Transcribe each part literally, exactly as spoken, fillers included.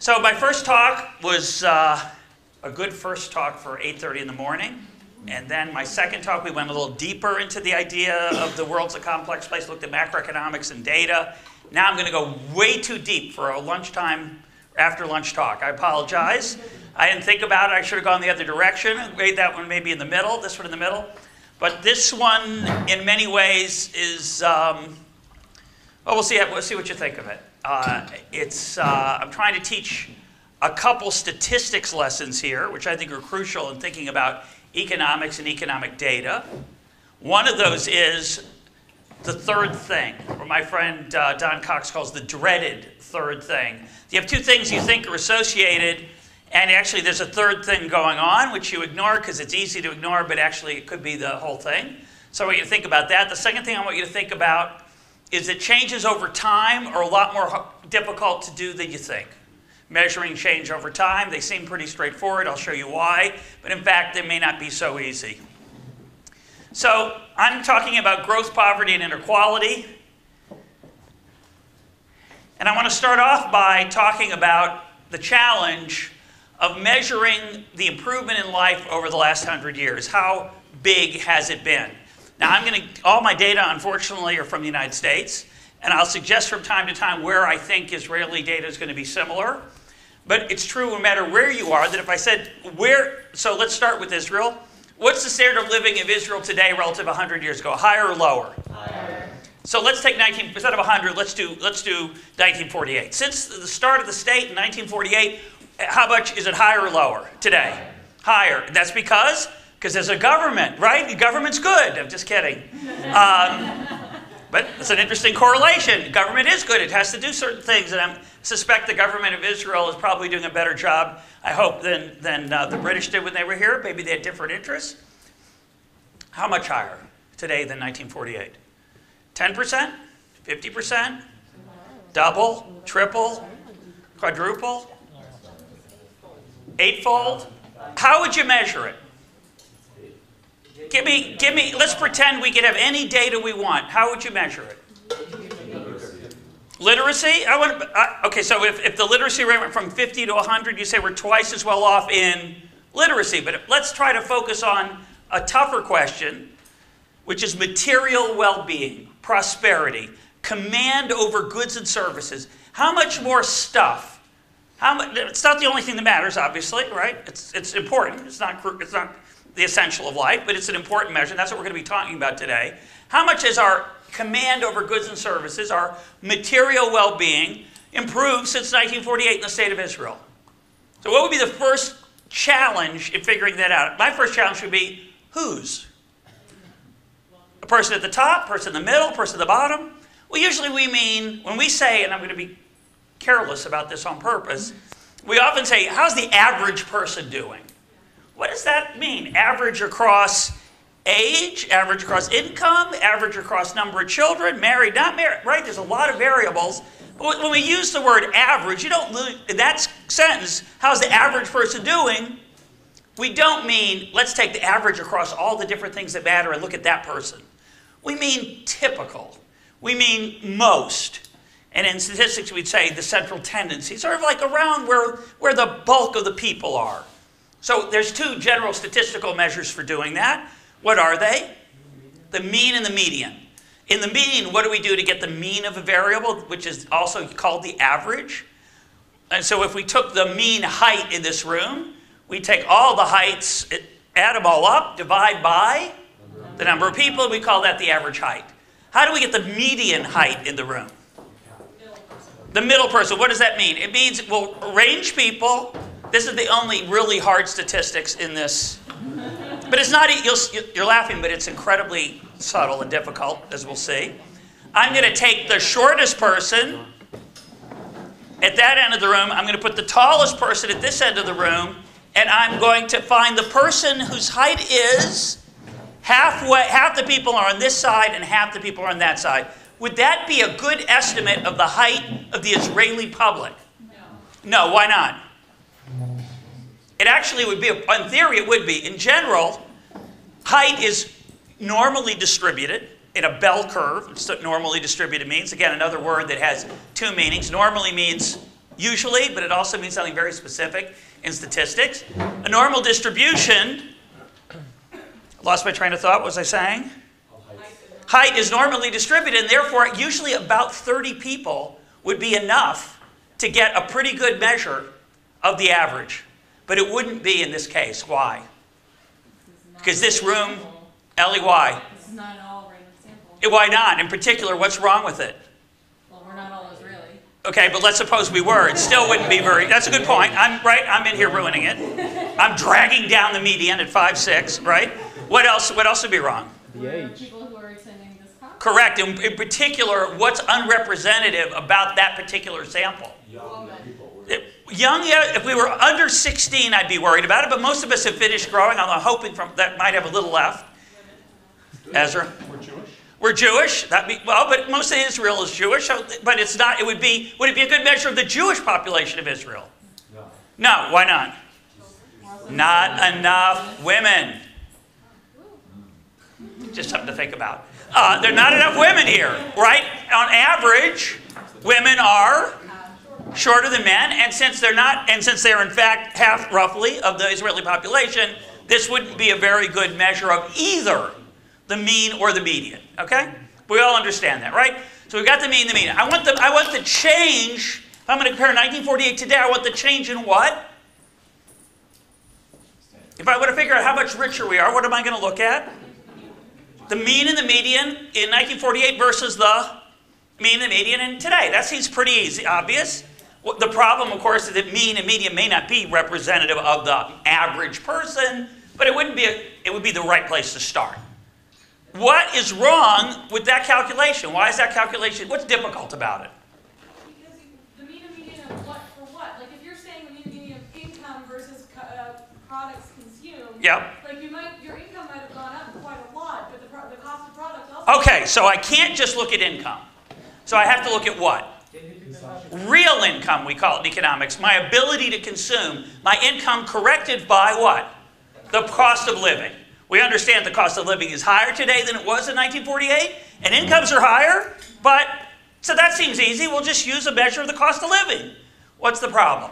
So my first talk was uh, a good first talk for eight thirty in the morning. And then my second talk, we went a little deeper into the idea of the world's a complex place, looked at macroeconomics and data. Now I'm going to go way too deep for a lunchtime, after lunch talk. I apologize. I didn't think about it. I should have gone the other direction. I made that one maybe in the middle, this one in the middle. But this one, in many ways, is, um, well, we'll see, we'll see what you think of it. Uh, it's, uh, I'm trying to teach a couple statistics lessons here, which I think are crucial in thinking about economics and economic data. One of those is the third thing, or my friend uh, Don Cox calls the dreaded third thing. You have two things you think are associated, and actually there's a third thing going on, which you ignore because it's easy to ignore, but actually it could be the whole thing. So I want you to think about that. The second thing I want you to think about is that changes over time are a lot more difficult to do than you think. Measuring change over time, they seem pretty straightforward. I'll show you why. But in fact, they may not be so easy. So I'm talking about growth, poverty, and inequality. And I want to start off by talking about the challenge of measuring the improvement in life over the last hundred years. How big has it been? Now, I'm going to, all my data, unfortunately, are from the United States. And I'll suggest from time to time where I think Israeli data is going to be similar. But it's true no matter where you are that if I said where, so let's start with Israel. What's the standard of living of Israel today relative to one hundred years ago? Higher or lower? Higher. So let's take nineteen, instead of one hundred, let's do, let's do nineteen forty-eight. Since the start of the state in nineteen forty-eight, how much is it higher or lower today? Higher. Higher. That's because, because there's a government, right? The government's good. I'm just kidding. Um, But it's an interesting correlation. Government is good. It has to do certain things. And I suspect the government of Israel is probably doing a better job, I hope, than, than uh, the British did when they were here. Maybe they had different interests. How much higher today than nineteen forty-eight? ten percent? fifty percent? Double? Triple? Quadruple? Eightfold? How would you measure it? Give me, give me, let's pretend we could have any data we want. How would you measure it? Literacy? I want to, I, okay, so if, if the literacy rate went from fifty to one hundred, you say we're twice as well off in literacy. But let's try to focus on a tougher question, which is material well-being, prosperity, command over goods and services. How much more stuff? How much, it's not the only thing that matters, obviously, right? It's, it's important. It's not, it's not the essential of life, but it's an important measure, and that's what we're going to be talking about today. How much has our command over goods and services, our material well-being, improved since nineteen forty-eight in the state of Israel? So what would be the first challenge in figuring that out? My first challenge would be whose? A person at the top, person in the middle, person at the bottom? Well, usually we mean, when we say, and I'm going to be careless about this on purpose, we often say, how's the average person doing? What does that mean? Average across age, average across income, average across number of children, married, not married, right? There's a lot of variables. But when we use the word average, you don't, in that sentence, how's the average person doing? We don't mean, let's take the average across all the different things that matter and look at that person. We mean typical. We mean most. And in statistics, we'd say the central tendency, sort of like around where, where the bulk of the people are. So there's two general statistical measures for doing that. What are they? The mean and the median. In the mean, what do we do to get the mean of a variable, which is also called the average? And so if we took the mean height in this room, we take all the heights, add them all up, divide by the number of people, we call that the average height. How do we get the median height in the room? The middle person. What does that mean? It means we'll arrange people. This is the only really hard statistics in this. But it's not, you'll, you're laughing, but it's incredibly subtle and difficult, as we'll see. I'm going to take the shortest person at that end of the room. I'm going to put the tallest person at this end of the room. And I'm going to find the person whose height is halfway, half the people are on this side and half the people are on that side. Would that be a good estimate of the height of the Israeli public? No. No, why not? It actually would be, in theory it would be. In general, height is normally distributed in a bell curve. That's what normally distributed means. Again, another word that has two meanings. Normally means usually, but it also means something very specific in statistics. A normal distribution, lost my train of thought, what was I saying? Height is normally distributed, and therefore usually about thirty people would be enough to get a pretty good measure of the average. But it wouldn't be in this case. Why? Because this room, Ellie, why? This is not an all random sample. Why not? In particular, what's wrong with it? Well, we're not all as really. Okay, but let's suppose we were. It still wouldn't be very... That's a good point. I'm right. I'm in here ruining it. I'm dragging down the median at five six, right? What else? What else would be wrong? The age. People who are attending this conference. Correct. In, in particular, what's unrepresentative about that particular sample? Young people. Young, yeah, if we were under sixteen, I'd be worried about it, but most of us have finished growing. I'm hoping from that might have a little left. Ezra? We're Jewish? We're Jewish. That'd be, well, but most of Israel is Jewish, so, but it's not, it would be, would it be a good measure of the Jewish population of Israel? No. No, why not? Not enough women. Just something to think about. Uh, there are not enough women here, right? On average, women are shorter than men, and since they're not, and since they're in fact half roughly of the Israeli population, this wouldn't be a very good measure of either the mean or the median. Okay, we all understand that, right? So we've got the mean, the median. I want the, I want the change. If I'm going to compare nineteen forty-eight today, I want the change in what? If I want to figure out how much richer we are, what am I going to look at? The mean and the median in nineteen forty-eight versus the mean and the median in today. That seems pretty easy, obvious. The problem, of course, is that mean and median may not be representative of the average person, but it wouldn't be a, it would be the right place to start. What is wrong with that calculation? Why is that calculation? What's difficult about it? Because the mean and median of what for what? Like if you're saying the mean and median of income versus uh, products consumed, Yep. like you might, your income might have gone up quite a lot, but the, pro the cost of products also. Okay, so I can't just look at income. So I have to look at what? Real income, we call it in economics. My ability to consume. My income corrected by what? The cost of living. We understand the cost of living is higher today than it was in nineteen forty-eight, and incomes are higher, but, so that seems easy. We'll just use a measure of the cost of living. What's the problem?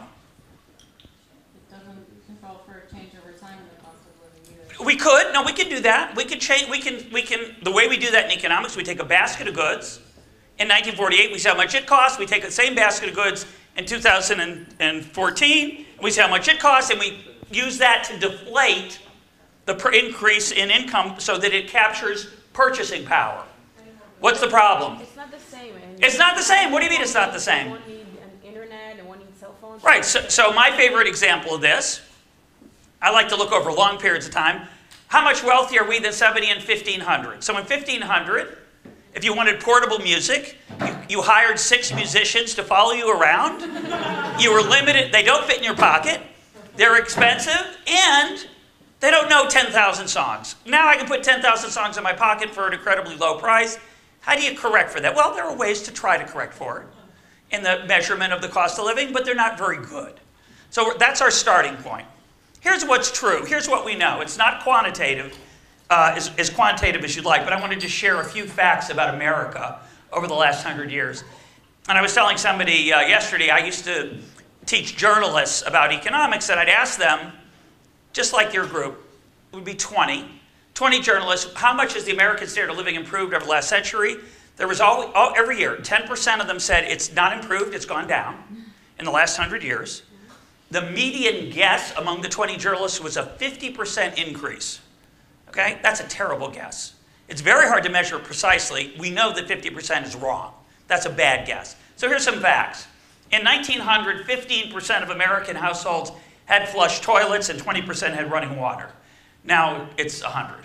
It doesn't control for a change over time in the cost of living either. We could, no, we could do that. We could change, we can, we can, the way we do that in economics, we take a basket of goods. In nineteen forty-eight, we see how much it costs. We take the same basket of goods in two thousand fourteen, and we see how much it costs, and we use that to deflate the increase in income so that it captures purchasing power. What's the problem? It's not the same. It's not the same. What do you mean it's not the same? One needs an internet and one needs cell phones. Right. So, so my favorite example of this, I like to look over long periods of time. How much wealthier are we than seventy and fifteen hundred? So in fifteen hundred, if you wanted portable music, you, you hired six musicians to follow you around. You were limited. They don't fit in your pocket. They're expensive, and they don't know ten thousand songs. Now I can put ten thousand songs in my pocket for an incredibly low price. How do you correct for that? Well, there are ways to try to correct for it in the measurement of the cost of living, but they're not very good. So that's our starting point. Here's what's true. Here's what we know. It's not quantitative. Uh, as, as quantitative as you'd like, but I wanted to share a few facts about America over the last hundred years. And I was telling somebody uh, yesterday, I used to teach journalists about economics, and I'd ask them, just like your group, it would be twenty, twenty journalists, how much has the American standard of living improved over the last century? There was always, all, every year, ten percent of them said it's not improved, it's gone down in the last hundred years. The median guess among the twenty journalists was a fifty percent increase. Okay, that's a terrible guess. It's very hard to measure precisely. We know that fifty percent is wrong. That's a bad guess. So here's some facts. In nineteen hundred, fifteen percent of American households had flush toilets and twenty percent had running water. Now it's one hundred.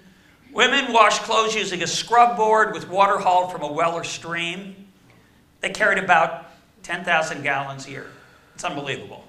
Women washed clothes using a scrub board with water hauled from a well or stream. They carried about ten thousand gallons a year. It's unbelievable.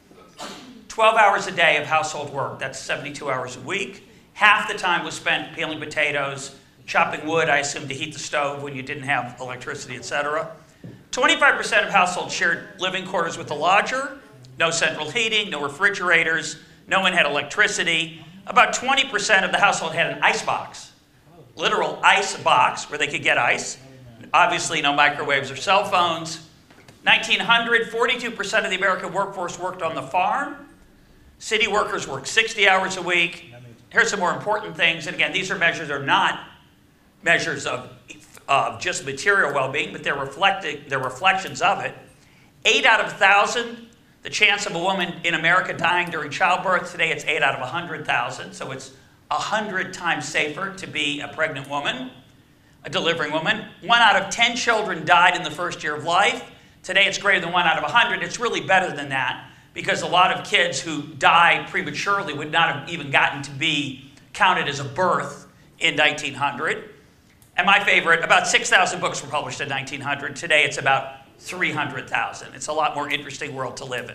twelve hours a day of household work. That's seventy-two hours a week. Half the time was spent peeling potatoes, chopping wood, I assume, to heat the stove when you didn't have electricity, et cetera. twenty-five percent of households shared living quarters with the lodger. No central heating, no refrigerators. No one had electricity. About twenty percent of the household had an ice box. Literal ice box where they could get ice. Obviously, no microwaves or cell phones. nineteen hundred, forty-two percent of the American workforce worked on the farm. City workers worked sixty hours a week. Here's some more important things. And again, these are measures that are not measures of, of just material well-being, but they're, reflecting, they're reflections of it. Eight out of a thousand, the chance of a woman in America dying during childbirth. Today it's eight out of one hundred thousand, so it's one hundred times safer to be a pregnant woman, a delivering woman. One out of ten children died in the first year of life. Today it's greater than one out of one hundred. It's really better than that, because a lot of kids who die prematurely would not have even gotten to be counted as a birth in nineteen hundred. And my favorite, about six thousand books were published in nineteen hundred. Today it's about three hundred thousand. It's a lot more interesting world to live in.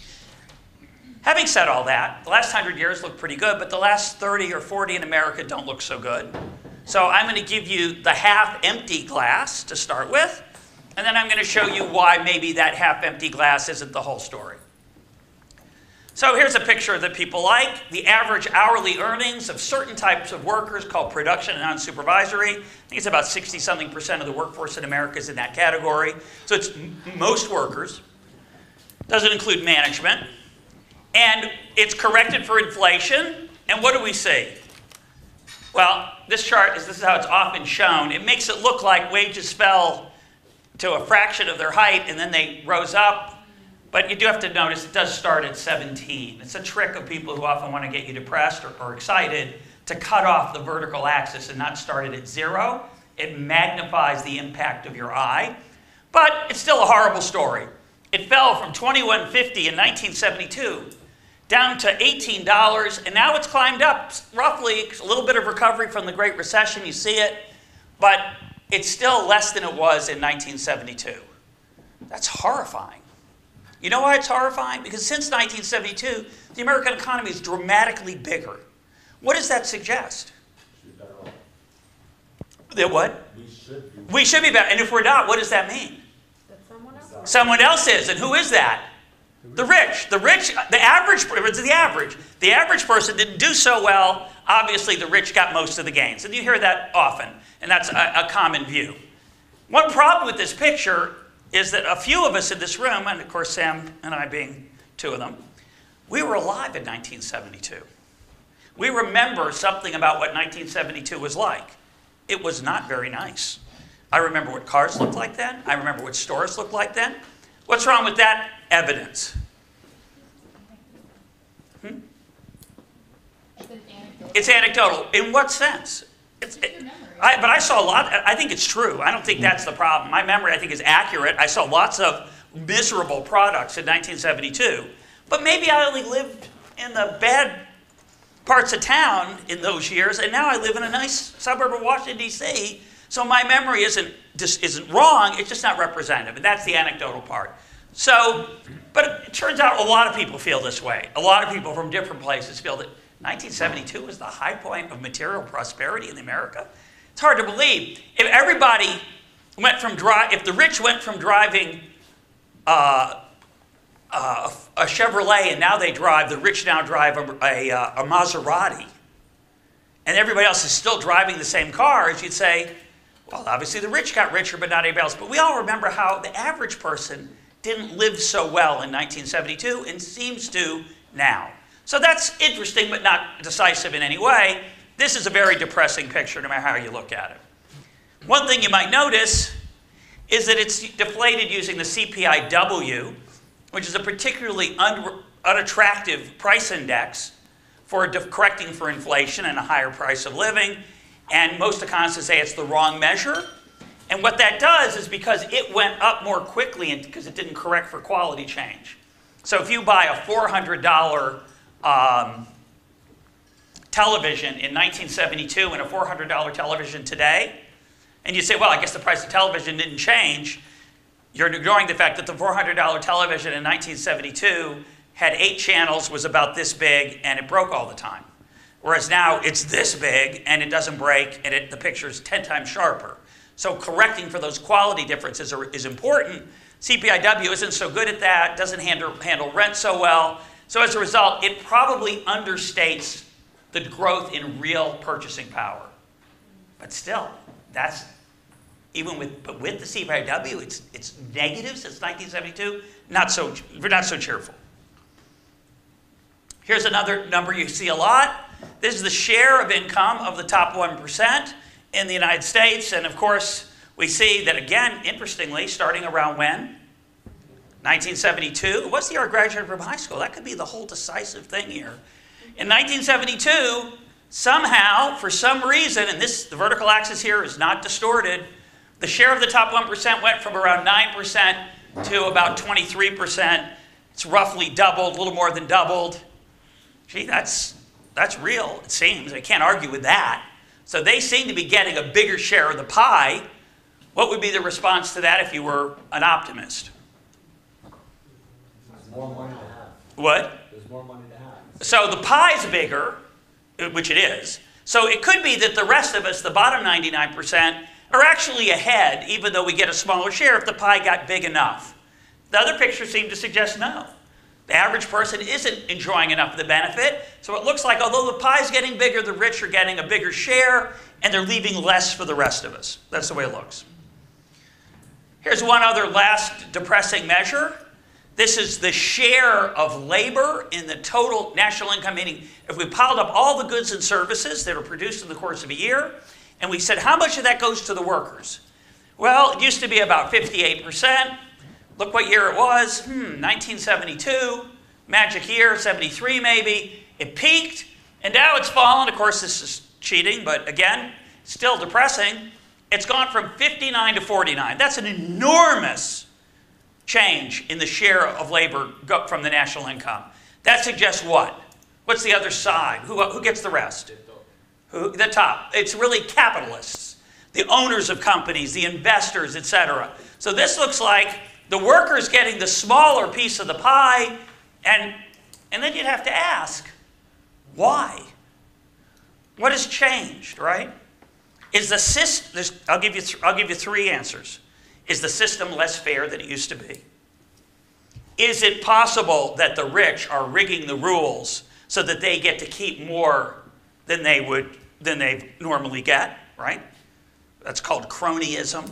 Having said all that, the last one hundred years look pretty good, but the last thirty or forty in America don't look so good. So I'm going to give you the half-empty glass to start with, and then I'm going to show you why maybe that half-empty glass isn't the whole story. So here's a picture that people like. The average hourly earnings of certain types of workers called production and non-supervisory. I think it's about sixty something percent of the workforce in America is in that category. So it's most workers. Doesn't include management. And it's corrected for inflation. And what do we see? Well, this chart is this is how it's often shown. It makes it look like wages fell to a fraction of their height and then they rose up. But you do have to notice it does start at seventeen. It's a trick of people who often want to get you depressed or, or excited to cut off the vertical axis and not start it at zero. It magnifies the impact of your eye. But it's still a horrible story. It fell from twenty-one fifty in nineteen seventy-two down to eighteen dollars, and now it's climbed up roughly, a little bit of recovery from the Great Recession, you see it, but it's still less than it was in nineteen seventy-two. That's horrifying. You know why it's horrifying? Because since nineteen seventy-two, the American economy is dramatically bigger. What does that suggest? That what? We should be. We should be better. And if we're not, what does that mean? That someone else. Someone else is. And who is that? The rich. The rich, the average, it's the average. The average person didn't do so well. Obviously, the rich got most of the gains. And you hear that often. And that's a, a common view. One problem with this picture is that a few of us in this room, and of course Sam and I being two of them, we were alive in nineteen seventy-two. We remember something about what nineteen seventy-two was like. It was not very nice. I remember what cars looked like then. I remember what stores looked like then. What's wrong with that evidence? Hmm? It's anecdotal. In what sense? It's, it, I, but I saw a lot. I think it's true. I don't think that's the problem. My memory, I think, is accurate. I saw lots of miserable products in nineteen seventy-two. But maybe I only lived in the bad parts of town in those years, and now I live in a nice suburb of Washington, D C, so my memory isn't, just isn't wrong. It's just not representative, and that's the anecdotal part. So, but it turns out a lot of people feel this way. A lot of people from different places feel that nineteen seventy-two was the high point of material prosperity in America. It's hard to believe. If everybody went from drive, if the rich went from driving uh, uh, a Chevrolet and now they drive, the rich now drive a, a, a Maserati, and everybody else is still driving the same cars, you'd say, well, obviously the rich got richer, but not anybody else. But we all remember how the average person didn't live so well in nineteen seventy-two and seems to now. So that's interesting, but not decisive in any way. This is a very depressing picture, no matter how you look at it. One thing you might notice is that it's deflated using the C P I W, which is a particularly un unattractive price index for correcting for inflation and a higher price of living. And most economists say it's the wrong measure. And what that does is because it went up more quickly because it didn't correct for quality change. So if you buy a four hundred dollar um, television in nineteen seventy-two and a four hundred dollar television today, and you say, well, I guess the price of television didn't change, you're ignoring the fact that the four hundred dollar television in nineteen seventy-two had eight channels, was about this big, and it broke all the time. Whereas now it's this big, and it doesn't break, and it, the picture's ten times sharper. So correcting for those quality differences are, is important. C P I W isn't so good at that, doesn't handle, handle rent so well. So as a result, it probably understates the growth in real purchasing power. But still, that's even with, but with the C by W, it's, it's negative since nineteen seventy-two. Not so, we're not so cheerful. Here's another number you see a lot. This is the share of income of the top one percent in the United States. And of course, we see that again, interestingly, starting around when? nineteen seventy-two. What's the year I graduated from high school? That could be the whole decisive thing here. In nineteen seventy-two, somehow, for some reason, and this, the vertical axis here is not distorted, the share of the top one percent went from around nine percent to about twenty-three percent. It's roughly doubled, a little more than doubled. Gee, that's, that's real, it seems. I can't argue with that. So they seem to be getting a bigger share of the pie. What would be the response to that if you were an optimist? There's more money to have. What? There's more money to have. So the pie's bigger, which it is. So it could be that the rest of us, the bottom ninety-nine percent, are actually ahead, even though we get a smaller share if the pie got big enough. The other pictures seem to suggest no. The average person isn't enjoying enough of the benefit. So it looks like although the pie's getting bigger, the rich are getting a bigger share, and they're leaving less for the rest of us. That's the way it looks. Here's one other last depressing measure. This is the share of labor in the total national income, meaning if we piled up all the goods and services that are produced in the course of a year, and we said how much of that goes to the workers? Well, it used to be about fifty-eight percent. Look what year it was, hmm, nineteen seventy-two, magic year, seventy-three maybe. It peaked, and now it's fallen. Of course, this is cheating, but again, still depressing. It's gone from fifty-nine to forty-nine. That's an enormous change in the share of labor from the national income. That suggests what? What's the other side? Who, who gets the rest? Who, the top. It's really capitalists, the owners of companies, the investors, et cetera. So this looks like the workers getting the smaller piece of the pie, and, and then you'd have to ask, why? What has changed, right? Is the system, I'll give you, I'll give you three answers. Is the system less fair than it used to be? Is it possible that the rich are rigging the rules so that they get to keep more than they would, than they normally get, right? That's called cronyism.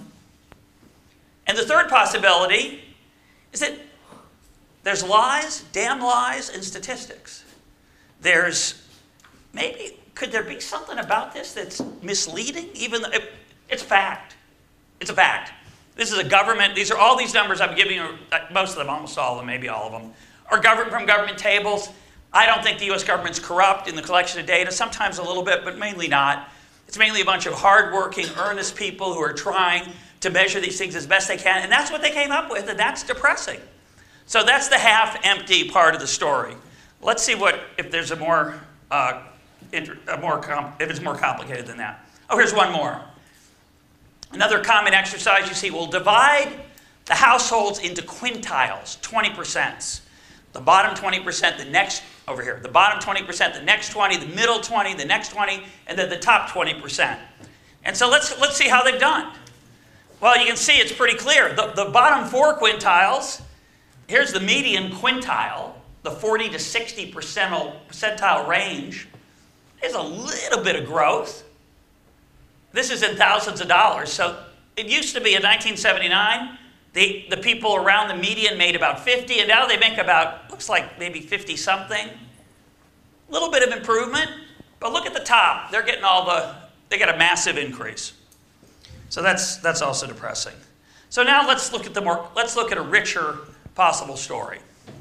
And the third possibility is that there's lies, damn lies, and statistics. There's maybe, could there be something about this that's misleading? Even though it, it's a fact. It's a fact. This is a government, these are all these numbers I'm giving you, most of them, almost all of them, maybe all of them, are government from government tables. I don't think the U S government's corrupt in the collection of data, sometimes a little bit, but mainly not. It's mainly a bunch of hardworking, earnest people who are trying to measure these things as best they can, and that's what they came up with, and that's depressing. So that's the half-empty part of the story. Let's see what, if there's a more, uh, a more if it's more complicated than that. Oh, here's one more. Another common exercise you see, we'll divide the households into quintiles, twenty percent. The bottom twenty percent, the next, over here, the bottom twenty percent, the next twenty, the middle twenty, the next twenty, and then the top twenty percent. And so let's, let's see how they've done. Well, you can see it's pretty clear. The, the bottom four quintiles, here's the median quintile, the forty to sixty percentile range. There's a little bit of growth. This is in thousands of dollars. So it used to be in nineteen seventy-nine, the, the people around the median made about fifty, and now they make about, looks like maybe fifty something. A little bit of improvement, but look at the top. They're getting all the, they get a massive increase. So that's, that's also depressing. So now let's look at the more, let's look at a richer possible story.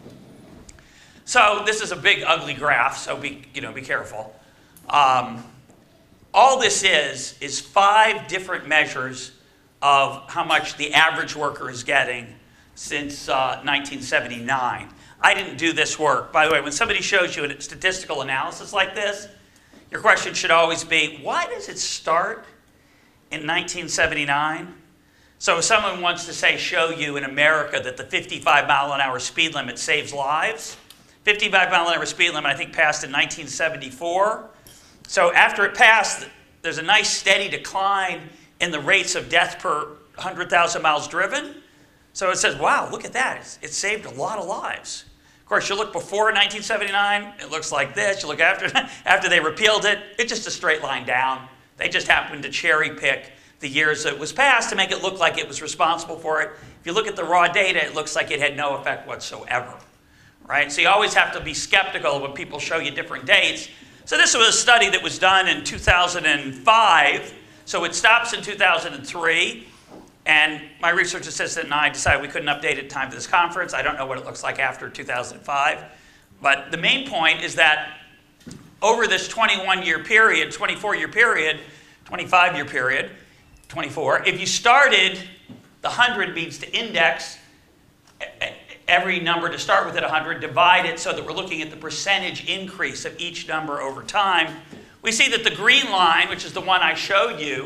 So this is a big ugly graph, so be, you know, be careful. Um, all this is, is five different measures of how much the average worker is getting since uh, nineteen seventy-nine. I didn't do this work. By the way, when somebody shows you a statistical analysis like this, your question should always be, why does it start in nineteen seventy-nine? So if someone wants to say, show you in America that the fifty-five mile an hour speed limit saves lives, fifty-five mile an hour speed limit I think passed in nineteen seventy-four. So after it passed, there's a nice steady decline in the rates of death per one hundred thousand miles driven. So it says, wow, look at that. It's, it saved a lot of lives. Of course, you look before nineteen seventy-nine, it looks like this. You look after, after they repealed it, it's just a straight line down. They just happened to cherry pick the years it was passed to make it look like it was responsible for it. If you look at the raw data, it looks like it had no effect whatsoever, right? So you always have to be skeptical when people show you different dates. So this was a study that was done in two thousand five, so it stops in two thousand three, and my research assistant and I decided we couldn't update it in time for this conference. I don't know what it looks like after two thousand five, but the main point is that over this twenty-one year period, twenty-four year period, twenty-five year period, twenty-four, if you started, the one hundred means to index every number to start with at one hundred, divide it so that we're looking at the percentage increase of each number over time. We see that the green line, which is the one I showed you,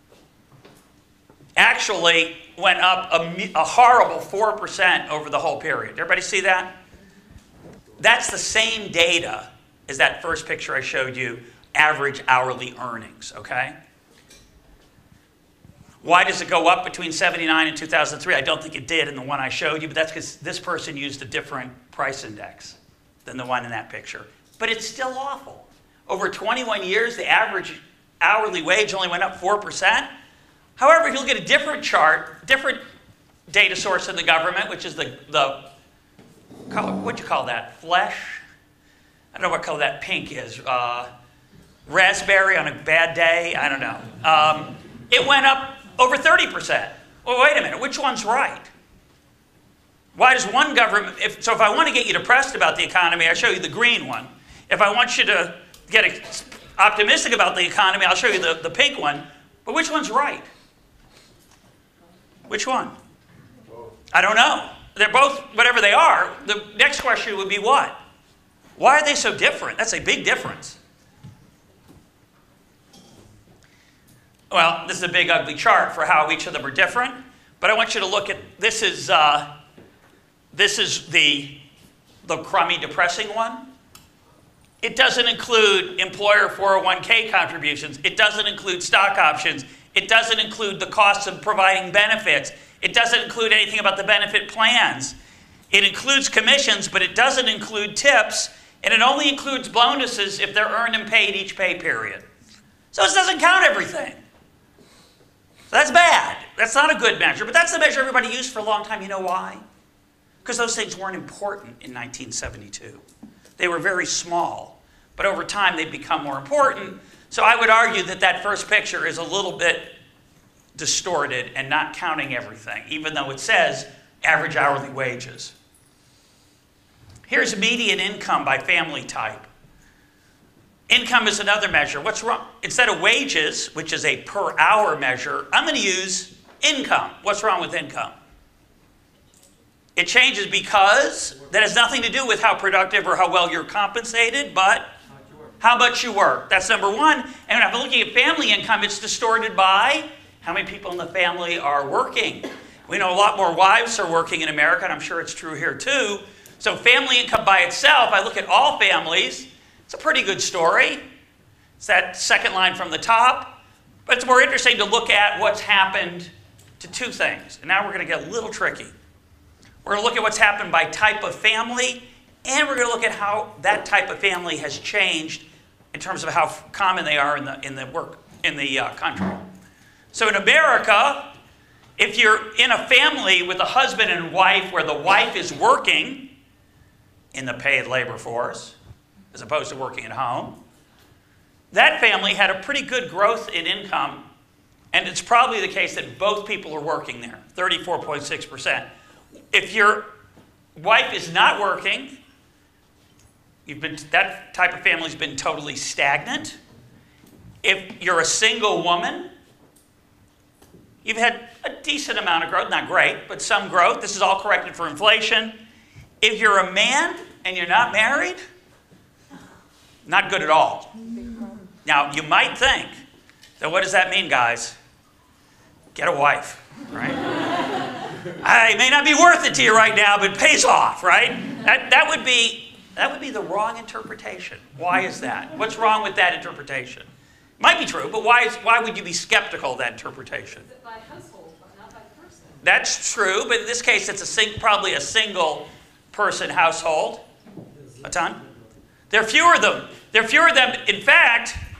actually went up a, a horrible four percent over the whole period. Everybody see that? That's the same data as that first picture I showed you, average hourly earnings, okay? Why does it go up between seventy-nine and two thousand three? I don't think it did in the one I showed you, but that's because this person used a different price index than the one in that picture. But it's still awful. Over twenty-one years, the average hourly wage only went up four percent. However, if you look at a different chart, different data source in the government, which is the, the what'd you call that, flesh? I don't know what color that pink is. Uh, raspberry on a bad day? I don't know. Um, it went up over thirty percent. Well, wait a minute, which one's right? Why does one government, if, so if I want to get you depressed about the economy, I show you the green one. If I want you to get optimistic about the economy, I'll show you the, the pink one. But which one's right? Which one? I don't know. They're both, whatever they are. The next question would be what? Why are they so different? That's a big difference. Well, this is a big ugly chart for how each of them are different, but I want you to look at, this is, uh, this is the, the crummy, depressing one. It doesn't include employer four oh one K contributions. It doesn't include stock options. It doesn't include the costs of providing benefits. It doesn't include anything about the benefit plans. It includes commissions, but it doesn't include tips, and it only includes bonuses if they're earned and paid each pay period. So it doesn't count everything. So that's bad. That's not a good measure, but that's the measure everybody used for a long time. You know why? Because those things weren't important in nineteen seventy-two. They were very small, but over time they've become more important. So I would argue that that first picture is a little bit distorted and not counting everything, even though it says average hourly wages. Here's median income by family type. Income is another measure. What's wrong? Instead of wages, which is a per hour measure, I'm going to use income. What's wrong with income? It changes because that has nothing to do with how productive or how well you're compensated, but how much you work. That's number one. And if I'm looking at family income, it's distorted by how many people in the family are working. We know a lot more wives are working in America, and I'm sure it's true here too. So family income by itself, I look at all families, it's a pretty good story. It's that second line from the top. But it's more interesting to look at what's happened to two things. And now we're going to get a little tricky. We're going to look at what's happened by type of family, and we're going to look at how that type of family has changed in terms of how common they are in the, in the, work, in the uh, country. So in America, if you're in a family with a husband and wife where the wife is working in the paid labor force, as opposed to working at home, that family had a pretty good growth in income, and it's probably the case that both people are working there, thirty-four point six percent. If your wife is not working, you've been, that type of family's been totally stagnant. If you're a single woman, you've had a decent amount of growth, not great, but some growth. This is all corrected for inflation. If you're a man and you're not married, not good at all. Now, you might think, so what does that mean, guys? Get a wife, right? It may not be worth it to you right now, but it pays off, right? That, that, would be, that would be the wrong interpretation. Why is that? What's wrong with that interpretation? Might be true, but why, is, why would you be skeptical of that interpretation? Is it by household, but not by person? That's true, but in this case, it's a sing, probably a single person household. A ton? There are fewer of them. There are fewer of them. In fact,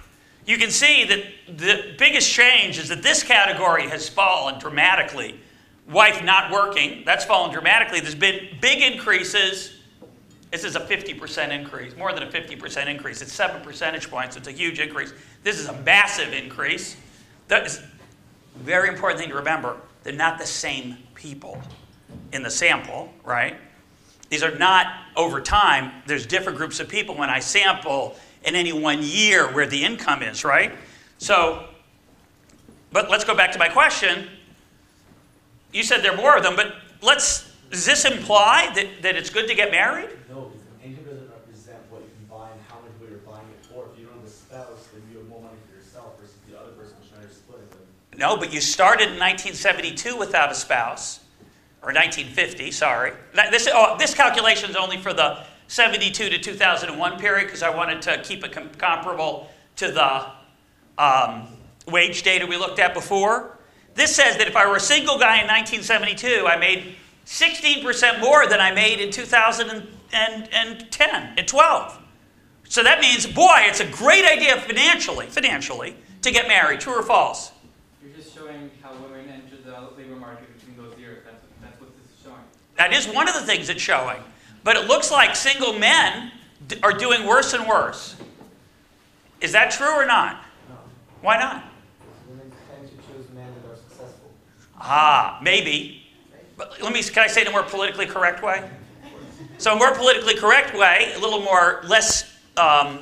you can see that the biggest change is that this category has fallen dramatically. Wife not working, that's fallen dramatically. There's been big increases. This is a fifty percent increase, more than a fifty percent increase. It's seven percentage points. It's a huge increase. This is a massive increase. That is a very important thing to remember. They're not the same people in the sample, right? These are not over time. There's different groups of people when I sample in any one year where the income is, right? So, but let's go back to my question. You said there are more of them, but let's, does this imply that, that it's good to get married? No, because the income doesn't represent what you can buy and how much what you're buying it for. If you don't have a spouse, then you have more money for yourself versus the other person trying to split it with. No, but you started in nineteen seventy-two without a spouse, or nineteen fifty, sorry. This, oh, this calculation is only for the seventy-two to two thousand one period because I wanted to keep it com comparable to the um, wage data we looked at before. This says that if I were a single guy in nineteen seventy-two, I made sixteen percent more than I made in two thousand ten and twelve. So that means, boy, it's a great idea financially, financially to get married. True or false? You're just showing how women enter the labor market between those years. That's, that's what this is showing. That is one of the things it's showing. But it looks like single men are doing worse and worse. Is that true or not? No. Why not? Women tend to choose men that are successful. Ah, maybe. But let me, can I say it in a more politically correct way? So a more politically correct way, a little more, less, um,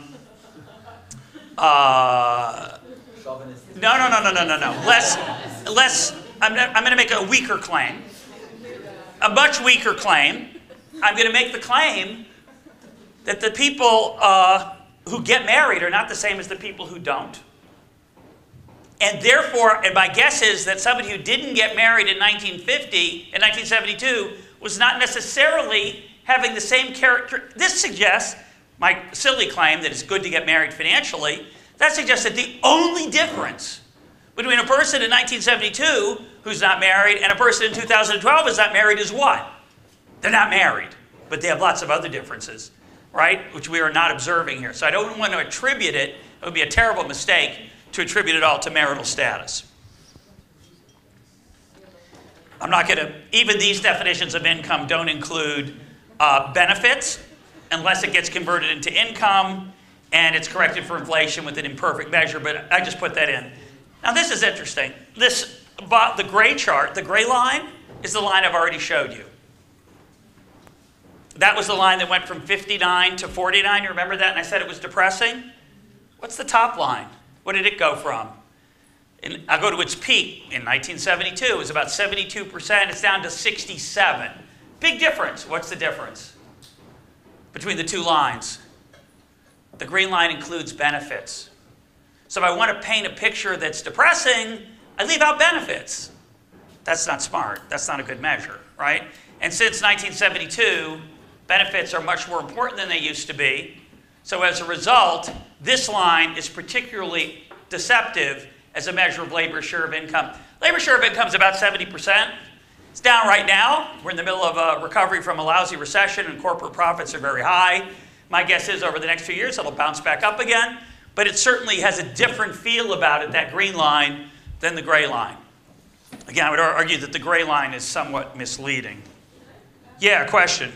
uh, no, no, no, no, no, no, no. Less, less, I'm, I'm going to make a weaker claim. A much weaker claim. I'm going to make the claim that the people uh, who get married are not the same as the people who don't. And therefore, and my guess is that somebody who didn't get married in nineteen fifty, in nineteen seventy-two, was not necessarily having the same character. This suggests, my silly claim that it's good to get married financially, that suggests that the only difference between a person in nineteen seventy-two who's not married and a person in two thousand twelve who's not married is what? They're not married, but they have lots of other differences, right? Which we are not observing here. So I don't want to attribute it. It would be a terrible mistake to attribute it all to marital status. I'm not going to, even these definitions of income don't include uh, benefits unless it gets converted into income and it's corrected for inflation with an imperfect measure, but I just put that in. Now this is interesting. This, the gray chart, the gray line, is the line I've already showed you. That was the line that went from fifty-nine to forty-nine. You remember that? And I said it was depressing. What's the top line? What did it go from? In, I'll go to its peak in nineteen seventy-two. It was about seventy-two percent. It's down to sixty-seven. Big difference. What's the difference between the two lines? The green line includes benefits. So if I want to paint a picture that's depressing, I leave out benefits. That's not smart. That's not a good measure, right? And since nineteen seventy-two, benefits are much more important than they used to be. So as a result, this line is particularly deceptive as a measure of labor share of income. Labor share of income is about seventy percent. It's down right now. We're in the middle of a recovery from a lousy recession and corporate profits are very high. My guess is over the next few years it'll bounce back up again. But it certainly has a different feel about it, that green line, than the gray line. Again, I would argue that the gray line is somewhat misleading. Yeah, question.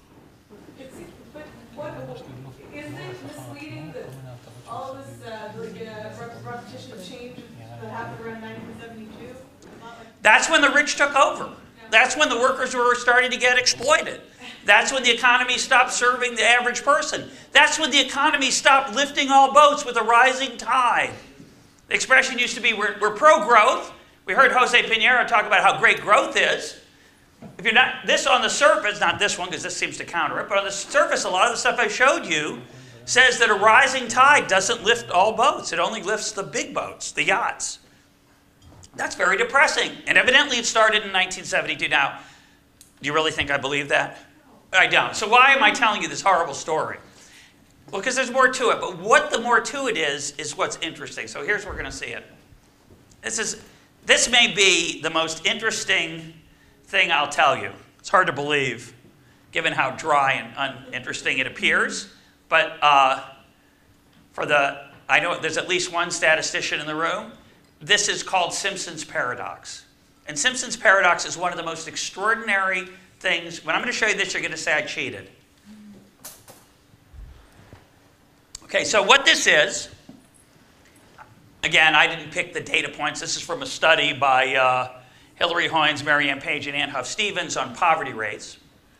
It's, but what, isn't it misleading that all this uh, like, uh, repetition of change that happened around nineteen seventy-two? Like That's when the rich took over. That's when the workers were starting to get exploited. That's when the economy stopped serving the average person. That's when the economy stopped lifting all boats with a rising tide. The expression used to be, we're, we're pro-growth. We heard Jose Pinheiro talk about how great growth is. If you're not, this on the surface, not this one because this seems to counter it, but on the surface, a lot of the stuff I showed you says that a rising tide doesn't lift all boats. It only lifts the big boats, the yachts. That's very depressing. And evidently it started in nineteen seventy-two. Now, do you really think I believe that? I don't. So why am I telling you this horrible story? Well, because there's more to it. But what the more to it is, is what's interesting. So here's where we're going to see it. This is, this may be the most interesting thing I'll tell you. It's hard to believe, given how dry and uninteresting it appears. But uh, for the I know there's at least one statistician in the room. This is called Simpson's paradox. And Simpson's paradox is one of the most extraordinary things. When I'm going to show you this, you're going to say I cheated. Okay, so what this is, again, I didn't pick the data points. This is from a study by uh, Hilary Hoynes, Marianne Page, and Ann Huff-Stevens on poverty rates.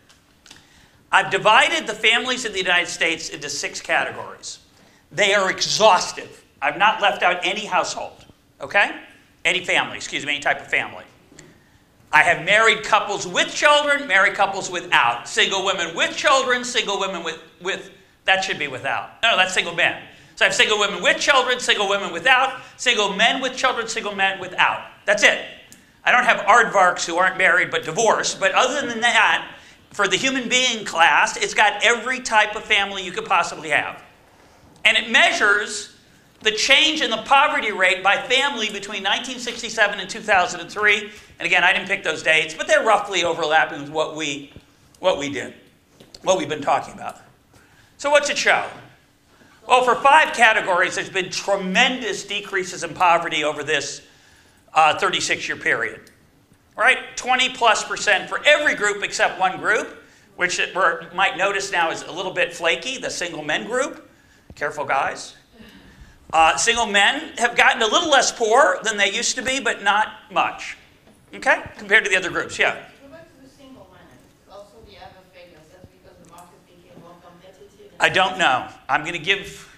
I've divided the families in the United States into six categories. They are exhaustive. I've not left out any household, okay? Any family, excuse me, any type of family. I have married couples with children, married couples without. Single women with children, single women with, with that should be without. No, that's single men. So I have single women with children, single women without, single men with children, single men without. That's it. I don't have aardvarks who aren't married but divorced, but other than that, for the human being class, it's got every type of family you could possibly have. And it measures the change in the poverty rate by family between nineteen sixty-seven and two thousand three. And again, I didn't pick those dates, but they're roughly overlapping with what we, what we did, what we've been talking about. So what's it show? Well, for five categories, there's been tremendous decreases in poverty over this uh, thirty-six year period. Right? twenty plus percent for every group except one group, which we might notice now is a little bit flaky, the single men group. Careful, guys. Uh, single men have gotten a little less poor than they used to be, but not much. Okay? Compared to the other groups, yeah. Go back to the single men. Also the other figures. That's because the market became more competitive. I don't know. I'm going to give,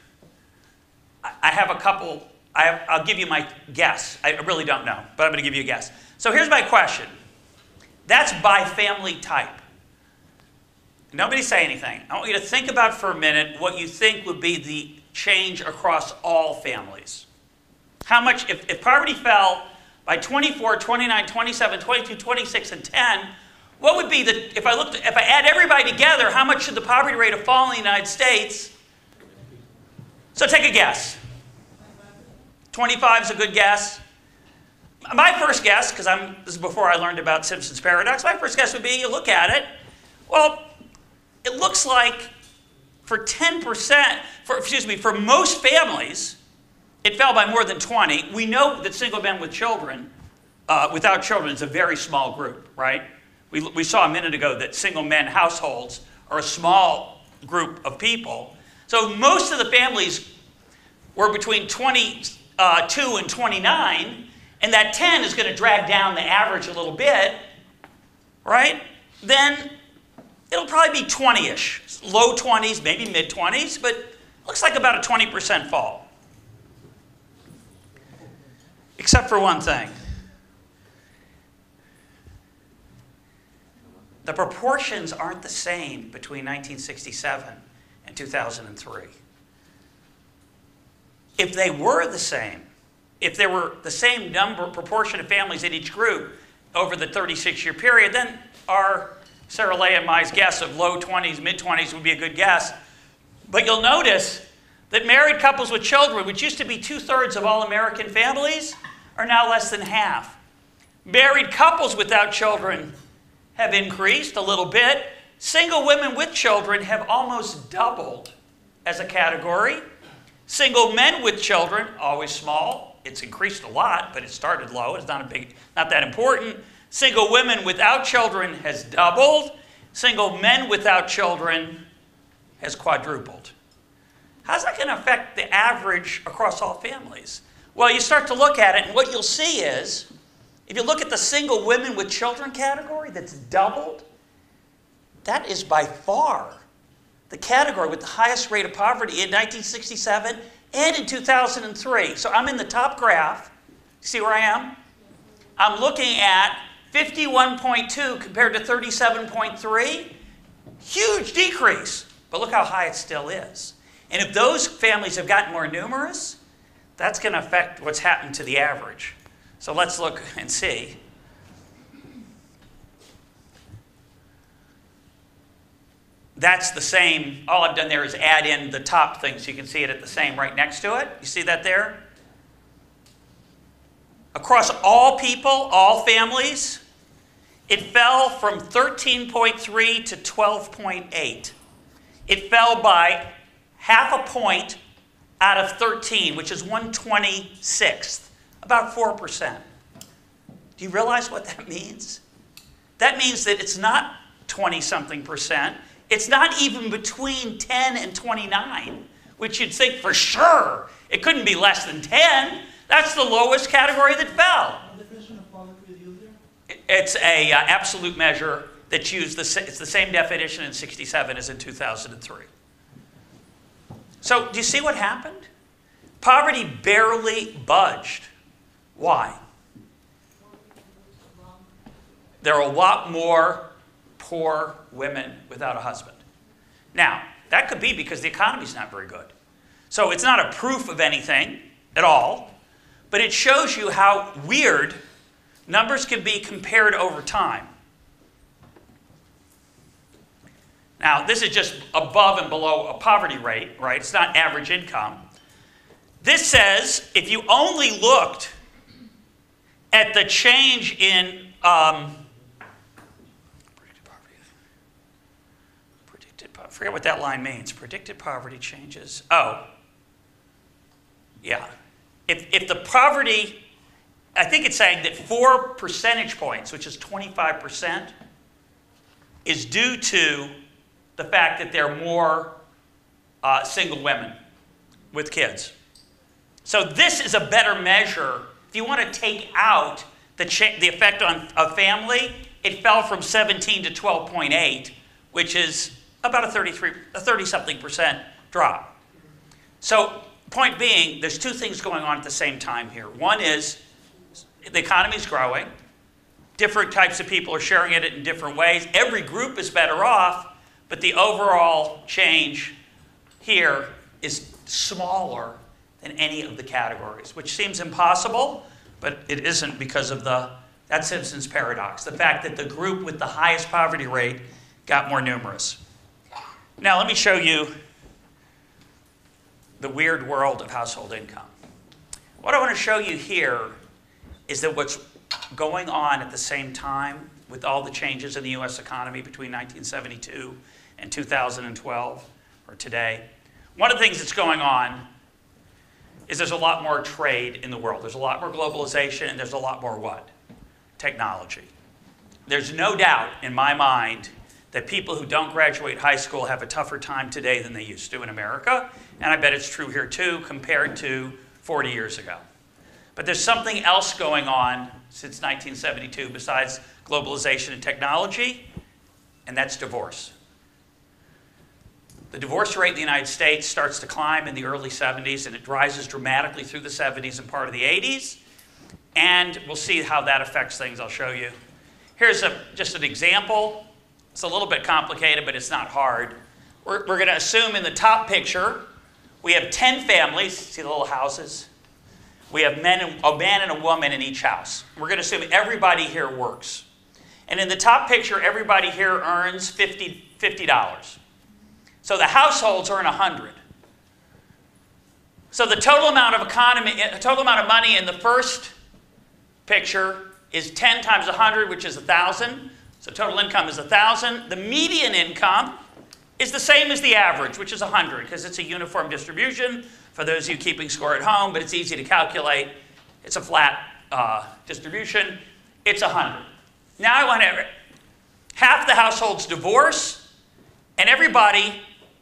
I have a couple, I have, I'll give you my guess. I really don't know, but I'm going to give you a guess. So here's my question. That's by family type. Nobody say anything. I want you to think about for a minute what you think would be the change across all families. How much, if, if poverty fell by twenty-four, twenty-nine, twenty-seven, twenty-two, twenty-six, and ten, what would be the, if I looked, if I add everybody together, how much should the poverty rate have fallen in the United States? So take a guess. twenty-five is a good guess. My first guess, because I'm this is before I learned about Simpson's paradox, my first guess would be, you look at it, well, it looks like for ten percent, for, excuse me, for most families, it fell by more than twenty. We know that single men with children, uh, without children, is a very small group, right? We, we saw a minute ago that single men households are a small group of people. So most of the families were between twenty-two and twenty-nine, and that ten is going to drag down the average a little bit, right? Then it'll probably be twenty-ish, low twenties, maybe mid twenties, but looks like about a twenty percent fall. Except for one thing. The proportions aren't the same between nineteen sixty-seven and two thousand three. If they were the same, if there were the same number, proportion of families in each group over the thirty-six year period, then our Sarah Leigh and my guess of low twenties, mid twenties would be a good guess. But you'll notice that married couples with children, which used to be two-thirds of all American families, are now less than half. Married couples without children have increased a little bit. Single women with children have almost doubled as a category. Single men with children, always small. It's increased a lot, but it started low. It's not a big, not that important. Single women without children has doubled. Single men without children has quadrupled. How's that going to affect the average across all families? Well, you start to look at it, and what you'll see is, if you look at the single women with children category that's doubled, that is by far the category with the highest rate of poverty in nineteen sixty-seven and in two thousand three. So I'm in the top graph. See where I am? I'm looking at fifty-one point two compared to thirty-seven point three. Huge decrease. But look how high it still is. And if those families have gotten more numerous, that's going to affect what's happened to the average. So let's look and see. That's the same. All I've done there is add in the top thing so you can see it at the same right next to it. You see that there? Across all people, all families, it fell from thirteen point three to twelve point eight. It fell by half a point out of thirteen, which is one twenty-sixth, about four percent. Do you realize what that means? That means that it's not twenty something percent. It's not even between ten and twenty-nine, which you'd think for sure it couldn't be less than ten. That's the lowest category that fell. What definition of poverty is used there? It's a uh, absolute measure that's used, the, it's the same definition in sixty-seven as in two thousand three. So do you see what happened? Poverty barely budged. Why? There are a lot more poor women without a husband. Now, that could be because the economy's not very good. So it's not a proof of anything at all, but it shows you how weird numbers can be compared over time. Now, this is just above and below a poverty rate, right? It's not average income. This says if you only looked at the change in um, predicted poverty, predicted poverty, I forget what that line means. Predicted poverty changes. Oh, yeah. If, if the poverty, I think it's saying that four percentage points, which is twenty-five percent, is due to the fact that there are more uh, single women with kids. So this is a better measure. If you want to take out the, the effect on a family, it fell from seventeen to twelve point eight, which is about a thirty-three, a thirty something percent drop. So point being, there's two things going on at the same time here. One is the economy is growing. Different types of people are sharing it in different ways. Every group is better off, but the overall change here is smaller than any of the categories, which seems impossible, but it isn't because of the, that Simpson's paradox, the fact that the group with the highest poverty rate got more numerous. Now let me show you the weird world of household income. What I want to show you here is that what's going on at the same time with all the changes in the U S economy between nineteen seventy-two and two thousand twelve, or today, one of the things that's going on is there's a lot more trade in the world. There's a lot more globalization, and there's a lot more what? Technology. There's no doubt in my mind that people who don't graduate high school have a tougher time today than they used to in America, and I bet it's true here too compared to forty years ago. But there's something else going on since nineteen seventy-two besides globalization and technology, and that's divorce. The divorce rate in the United States starts to climb in the early seventies, and it rises dramatically through the seventies and part of the eighties. And we'll see how that affects things. I'll show you. Here's a, just an example. It's a little bit complicated, but it's not hard. We're, we're going to assume in the top picture, we have ten families. See the little houses? We have men and, a man and a woman in each house. We're going to assume everybody here works. And in the top picture, everybody here earns fifty dollars. So the households earn one hundred. So the total amount of economy, total amount of money in the first picture is ten times one hundred, which is one thousand. So total income is one thousand. The median income is the same as the average, which is one hundred, because it's a uniform distribution for those of you keeping score at home, but it's easy to calculate. It's a flat uh, distribution. It's one hundred. Now I want to, half the households divorce, and everybody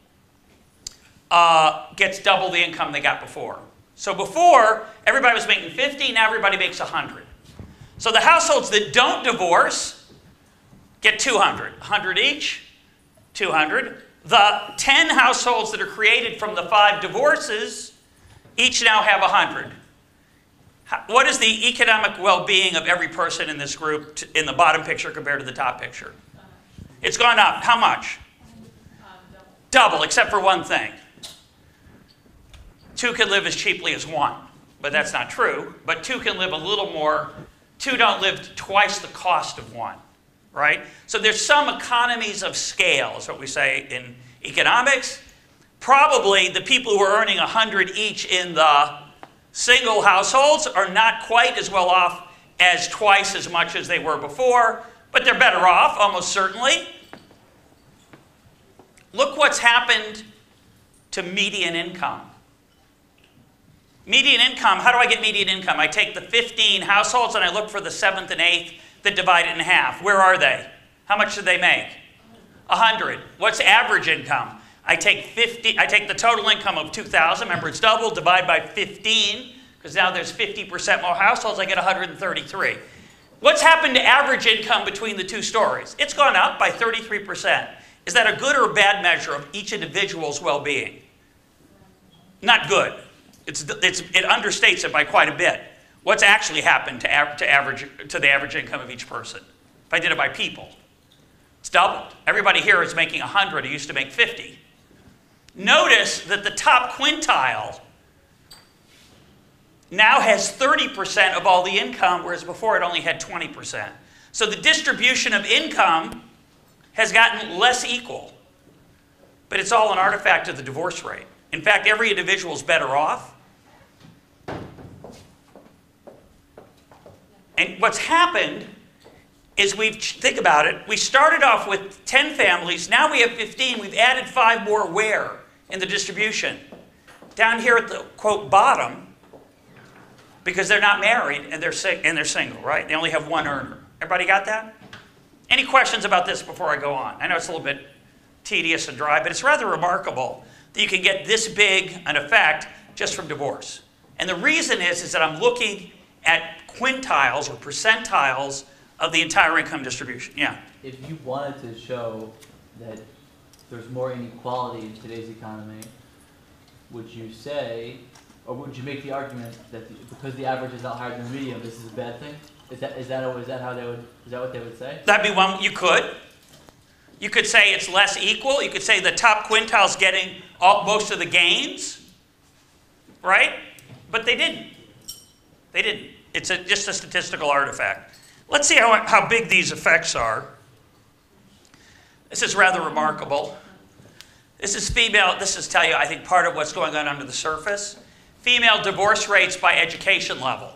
Uh, gets double the income they got before. So before, everybody was making fifty, now everybody makes one hundred. So the households that don't divorce get two hundred. one hundred each, two hundred. The ten households that are created from the five divorces each now have one hundred. What is the economic well-being of every person in this group in the bottom picture compared to the top picture? It's gone up. How much? Double, except for one thing. Two can live as cheaply as one, but that's not true. But two can live a little more. Two don't live twice the cost of one, right? So there's some economies of scale, is what we say in economics. Probably the people who are earning one hundred each in the single households are not quite as well off as twice as much as they were before, but they're better off, almost certainly. Look what's happened to median income. Median income, how do I get median income? I take the fifteen households and I look for the seventh and eighth that divide it in half. Where are they? How much did they make? one hundred. What's average income? I take fifty, I take the total income of two thousand, remember it's double, divide by fifteen, because now there's fifty percent more households, I get one hundred thirty-three. What's happened to average income between the two stories? It's gone up by thirty-three percent. Is that a good or a bad measure of each individual's well-being? Not good. It's, it's, it understates it by quite a bit. What's actually happened to, av to, average, to the average income of each person? If I did it by people, it's doubled. Everybody here is making one hundred, it used to make fifty. Notice that the top quintile now has thirty percent of all the income, whereas before it only had twenty percent. So the distribution of income has gotten less equal. But it's all an artifact of the divorce rate. In fact, every individual is better off. And what's happened is we've, think about it, we started off with ten families, now we have fifteen, we've added five more where in the distribution? Down here at the, quote, bottom, because they're not married and they're, and they're single, right? They only have one earner. Everybody got that? Any questions about this before I go on? I know it's a little bit tedious and dry, but it's rather remarkable that you can get this big an effect just from divorce. And the reason is, is that I'm looking at quintiles or percentiles of the entire income distribution. Yeah? If you wanted to show that there's more inequality in today's economy, would you say, or would you make the argument that the, because the average is not higher than the median, this is a bad thing? Is that, is that, is that how they would, is that what they would say? That'd be one, you could. You could say it's less equal. You could say the top quintile's getting all, most of the gains, right? But they didn't. They didn't. It's a, just a statistical artifact. Let's see how, how big these effects are. This is rather remarkable. This is female, this is tell you, I think, part of what's going on under the surface. Female divorce rates by education level.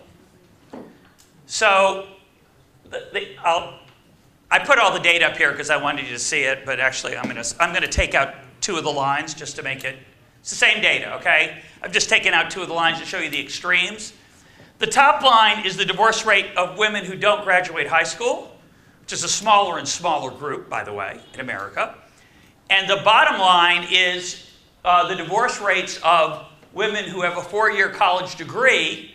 So, the, the, I'll, I put all the data up here because I wanted you to see it, but actually I'm going to I'm going to take out two of the lines just to make it, it's the same data, okay? I've just taken out two of the lines to show you the extremes. The top line is the divorce rate of women who don't graduate high school, which is a smaller and smaller group, by the way, in America. And the bottom line is uh, the divorce rates of women who have a four-year college degree,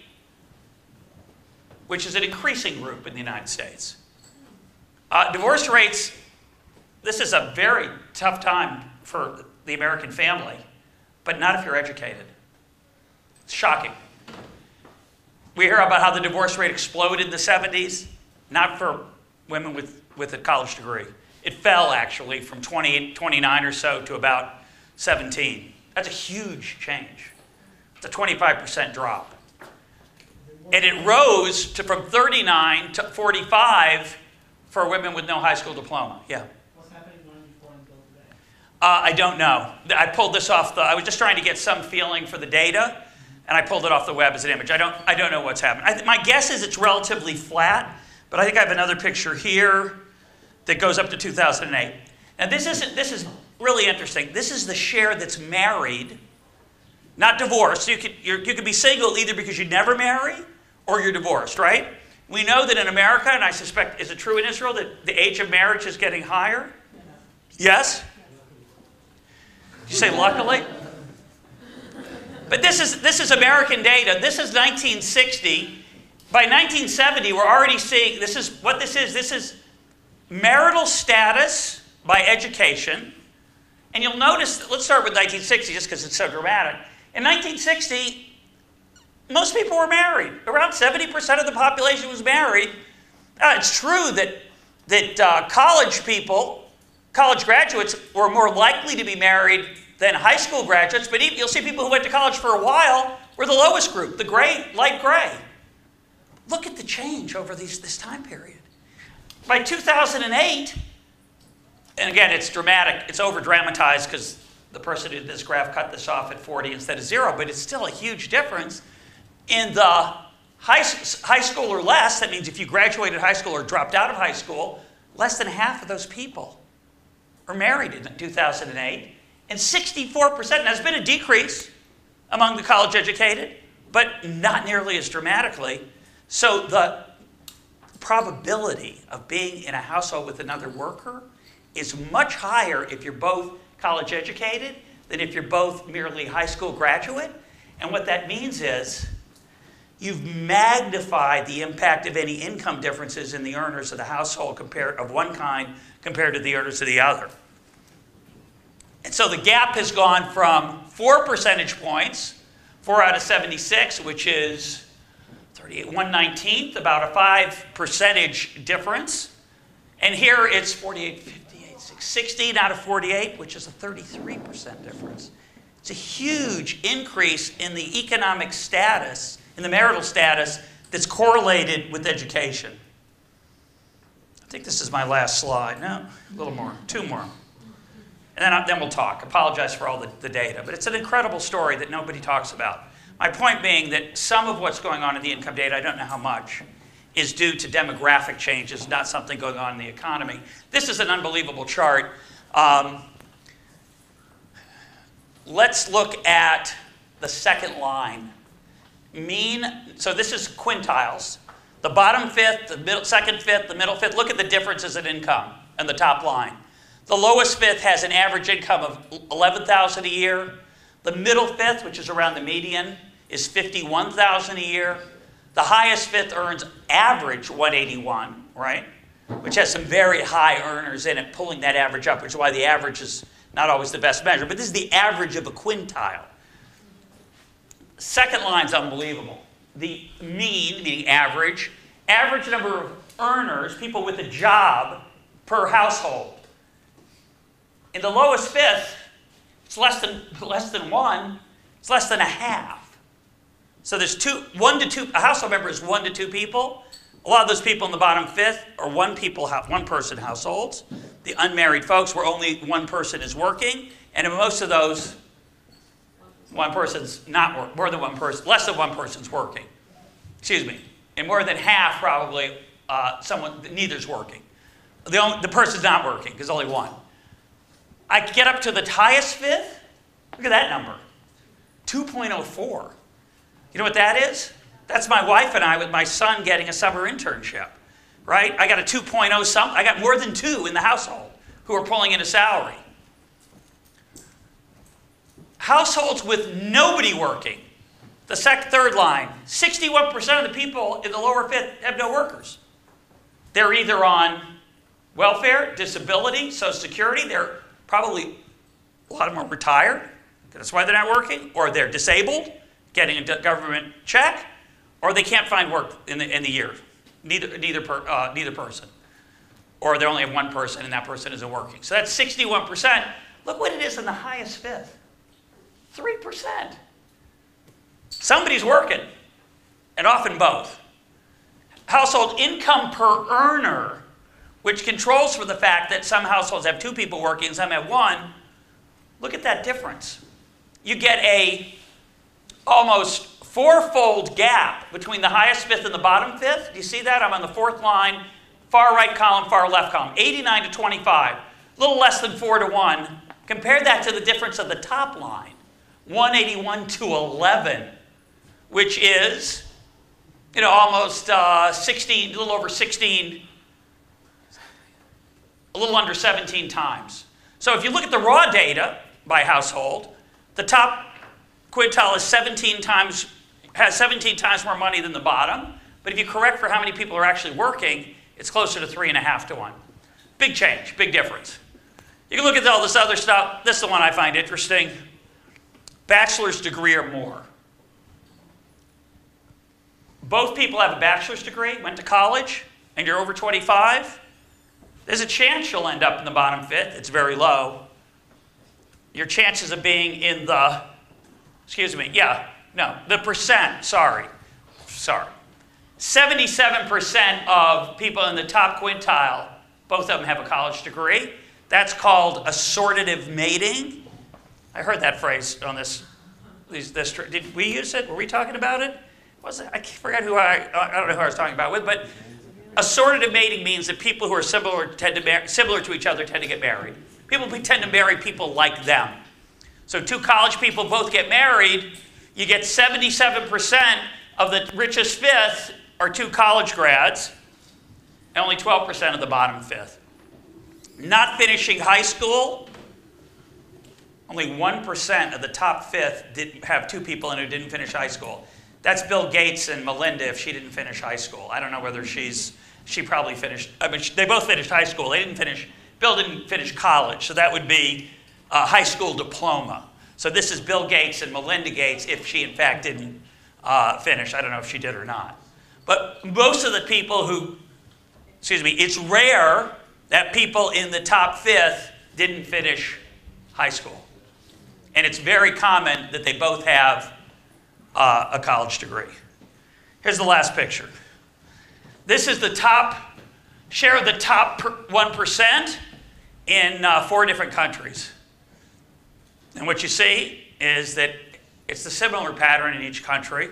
which is an increasing group in the United States. Uh, divorce rates, this is a very tough time for the American family, but not if you're educated. It's shocking. We hear about how the divorce rate exploded in the seventies, not for women with, with a college degree. It fell, actually, from twenty-eight, twenty-nine or so to about seventeen. That's a huge change. It's a twenty-five percent drop. And it rose to from thirty-nine to forty-five for women with no high school diploma. Yeah? What's happening going before until today? Uh, I don't know. I pulled this off the, I was just trying to get some feeling for the data, and I pulled it off the web as an image. I don't, I don't know what's happening. I th my guess is it's relatively flat, but I think I have another picture here that goes up to two thousand eight. And this isn't, this is really interesting. This is the share that's married, not divorced. You could, you're, you could be single either because you never marry or you're divorced, right? We know that in America, and I suspect, is it true in Israel, that the age of marriage is getting higher? Yes? Did you say luckily? But this is, this is American data. This is nineteen sixty. By nineteen seventy, we're already seeing, this is what this is. This is marital status by education. And you'll notice, let's start with nineteen sixty just because it's so dramatic. In nineteen sixty, most people were married. Around seventy percent of the population was married. Uh, it's true that, that uh, college people, college graduates, were more likely to be married than high school graduates, but even, you'll see people who went to college for a while were the lowest group, the gray, light gray. Look at the change over these, this time period. By two thousand eight, and again, it's dramatic, it's over-dramatized because the person who did this graph cut this off at forty instead of zero, but it's still a huge difference. In the high, high school or less, that means if you graduated high school or dropped out of high school, less than half of those people are married in two thousand eight. And sixty-four percent, now there's been a decrease among the college educated, but not nearly as dramatically. So the probability of being in a household with another worker is much higher if you're both college educated than if you're both merely high school graduate. And what that means is you've magnified the impact of any income differences in the earners of the household compared, of one kind compared to the earners of the other. And so the gap has gone from four percentage points, four out of seventy-six, which is thirty-eight, one nineteenth, about a five percentage difference. And here it's forty-eight, fifty-eight, sixteen out of forty-eight, which is a thirty-three percent difference. It's a huge increase in the economic status, in the marital status, that's correlated with education. I think this is my last slide. No, a little more, two more. And then, I, then we'll talk. Apologize for all the, the data. But it's an incredible story that nobody talks about. My point being that some of what's going on in the income data, I don't know how much, is due to demographic changes, not something going on in the economy. This is an unbelievable chart. Um, let's look at the second line. Mean, so this is quintiles. The bottom fifth, the middle, second fifth, the middle fifth. Look at the differences in income in the top line. The lowest fifth has an average income of eleven thousand dollars a year. The middle fifth, which is around the median, is fifty-one thousand dollars a year. The highest fifth earns average one eighty-one, right? Which has some very high earners in it, pulling that average up, which is why the average is not always the best measure. But this is the average of a quintile. Second line's unbelievable. The mean, meaning average, average number of earners, people with a job, per household. In the lowest fifth, it's less than, less than one. It's less than a half. So there's two, one to two, a household member is one to two people. A lot of those people in the bottom fifth are one people, one person households. The unmarried folks where only one person is working. And in most of those, one person's not working, more than one person, less than one person's working. Excuse me. And more than half probably, uh, someone, neither's working. The, only, the person's not working because only one. I get up to the highest fifth. Look at that number, two point oh four. You know what that is? That's my wife and I with my son getting a summer internship, right? I got a two point oh something. I got more than two in the household who are pulling in a salary. Households with nobody working, the sec third line, sixty-one percent of the people in the lower fifth have no workers. They're either on welfare, disability, Social Security. They're probably, a lot of them are retired. That's why they're not working. Or they're disabled, getting a government check. Or they can't find work in the, in the year. Neither, neither, per, uh, neither person. Or they only have one person and that person isn't working. So that's sixty-one percent. Look what it is in the highest fifth. three percent. Somebody's working. And often both. Household income per earner, which controls for the fact that some households have two people working and some have one. Look at that difference. You get a almost fourfold gap between the highest fifth and the bottom fifth. Do you see that? I'm on the fourth line, far right column, far left column. eighty-nine to twenty-five, a little less than four to one. Compare that to the difference of the top line, one eighty-one to eleven, which is, you know, almost uh, sixteen, a little over sixteen, a little under seventeen times. So if you look at the raw data by household, the top quintile is seventeen times, has seventeen times more money than the bottom. But if you correct for how many people are actually working, it's closer to three and a half to one. Big change, big difference. You can look at all this other stuff. This is the one I find interesting. Bachelor's degree or more. Both people have a bachelor's degree, went to college, and you're over twenty-five. There's a chance you'll end up in the bottom fifth. It's very low. Your chances of being in the, excuse me, yeah, no, the percent, sorry, sorry. seventy-seven percent of people in the top quintile, both of them have a college degree. That's called assortative mating. I heard that phrase on this, this, this did we use it? Were we talking about it? Was it? I forgot who I, I don't know who I was talking about with, but assortative mating means that people who are similar tend to marry, similar to each other tend to get married. People tend to marry people like them. So two college people both get married. you get seventy-seven percent of the richest fifth are two college grads, and only twelve percent of the bottom fifth. Not finishing high school, only one percent of the top fifth didn't have two people in who didn't finish high school. That's Bill Gates and Melinda if she didn't finish high school. I don't know whether she's, she probably finished, I mean, she, they both finished high school. They didn't finish, Bill didn't finish college, so that would be a high school diploma. So this is Bill Gates and Melinda Gates if she in fact didn't uh, finish. I don't know if she did or not. But most of the people who, excuse me, it's rare that people in the top fifth didn't finish high school. And it's very common that they both have uh, a college degree. Here's the last picture. This is the top, share of the top one percent in uh, four different countries. And what you see is that it's the similar pattern in each country.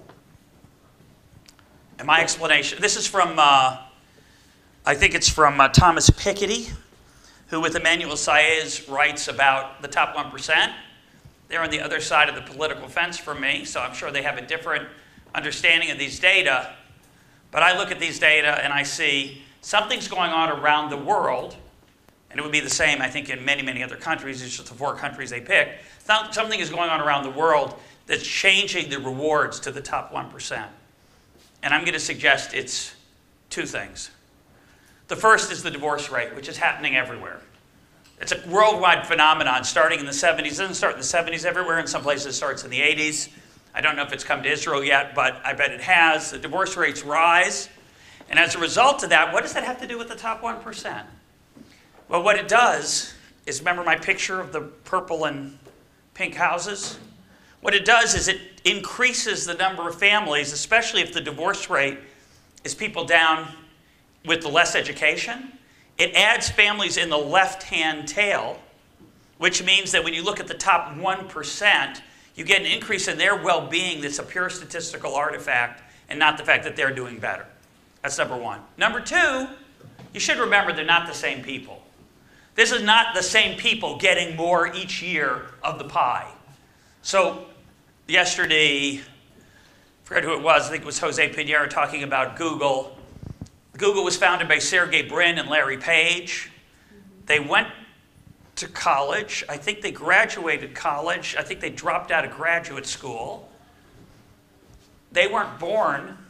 And my explanation, this is from, uh, I think it's from uh, Thomas Piketty, who with Emmanuel Saez writes about the top one percent. They're on the other side of the political fence from me, so I'm sure they have a different understanding of these data. But I look at these data and I see something's going on around the world, and it would be the same, I think, in many, many other countries. It's just the four countries they picked. Something is going on around the world that's changing the rewards to the top one percent. And I'm going to suggest it's two things. The first is the divorce rate, which is happening everywhere. It's a worldwide phenomenon starting in the seventies. It doesn't start in the seventies everywhere. In some places it starts in the eighties. I don't know if it's come to Israel yet, but I bet it has. The divorce rates rise. And as a result of that, what does that have to do with the top one percent? Well, what it does is, remember my picture of the purple and pink houses? What it does is it increases the number of families, especially if the divorce rate is people down with the less education. It adds families in the left-hand tail, which means that when you look at the top one percent, you get an increase in their well-being that's a pure statistical artifact and not the fact that they're doing better. That's number one. Number two, you should remember they're not the same people. This is not the same people getting more each year of the pie. So yesterday, I forget who it was, I think it was Jose Pinheiro talking about Google. Google was founded by Sergey Brin and Larry Page. They went to college. I think they graduated college. I think they dropped out of graduate school. They weren't born.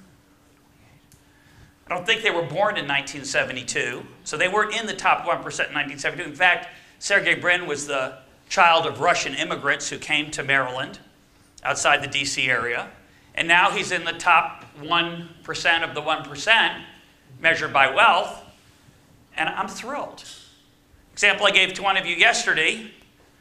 I don't think they were born in nineteen seventy-two. So they weren't in the top one percent in nineteen seventy-two. In fact, Sergey Brin was the child of Russian immigrants who came to Maryland outside the D C area. And now he's in the top one percent of the one percent measured by wealth. And I'm thrilled. Example I gave to one of you yesterday.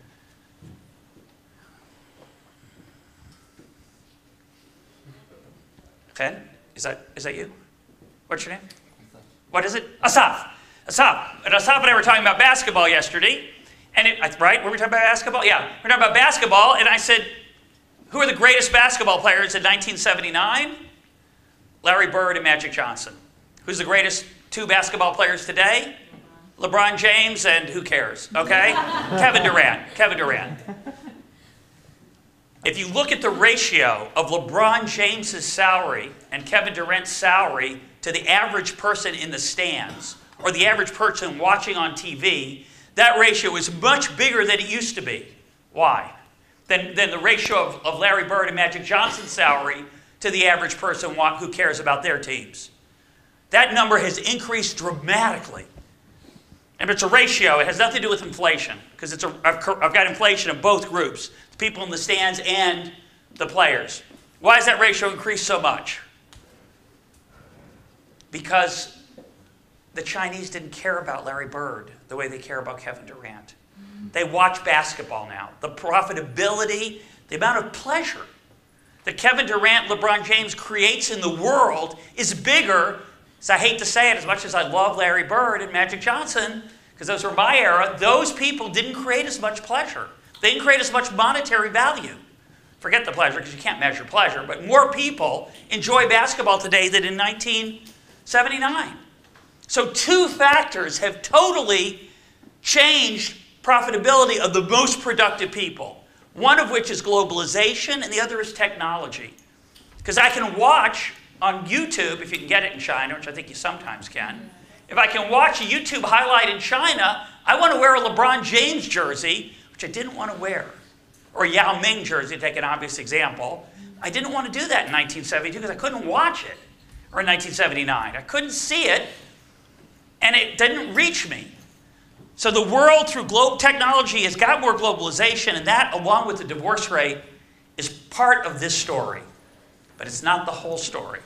Ken, is that, is that you? What's your name? What is it? Asaf. Asaf. And Asaf and I were talking about basketball yesterday. And it, right? Were we talking about basketball? Yeah. We were talking about basketball. And I said, who are the greatest basketball players in nineteen seventy-nine? Larry Bird and Magic Johnson. Who's the greatest two basketball players today? LeBron James and who cares? Okay? Kevin Durant. Kevin Durant. If you look at the ratio of LeBron James's salary and Kevin Durant's salary to the average person in the stands, or the average person watching on T V, that ratio is much bigger than it used to be. Why? Than, than the ratio of, of Larry Bird and Magic Johnson's salary to the average person who cares about their teams. That number has increased dramatically. And it's a ratio. It has nothing to do with inflation, because it's a, I've, I've got inflation in both groups, the people in the stands and the players. Why has that ratio increased so much? Because the Chinese didn't care about Larry Bird the way they care about Kevin Durant. They watch basketball now. The profitability, the amount of pleasure that Kevin Durant, LeBron James creates in the world is bigger. So I hate to say it, as much as I love Larry Bird and Magic Johnson, because those were my era, those people didn't create as much pleasure. They didn't create as much monetary value. Forget the pleasure, because you can't measure pleasure, but more people enjoy basketball today than in nineteen seventy-nine. So two factors have totally changed profitability of the most productive people. one of which is globalization and the other is technology. Because I can watch on YouTube, if you can get it in China, which I think you sometimes can, if I can watch a YouTube highlight in China, I want to wear a LeBron James jersey, which I didn't want to wear, or a Yao Ming jersey, to take an obvious example. I didn't want to do that in nineteen seventy-two because I couldn't watch it, or in nineteen seventy-nine. I couldn't see it, and it didn't reach me. So the world, through globe technology, has got more globalization, and that, along with the divorce rate, is part of this story. But it's not the whole story.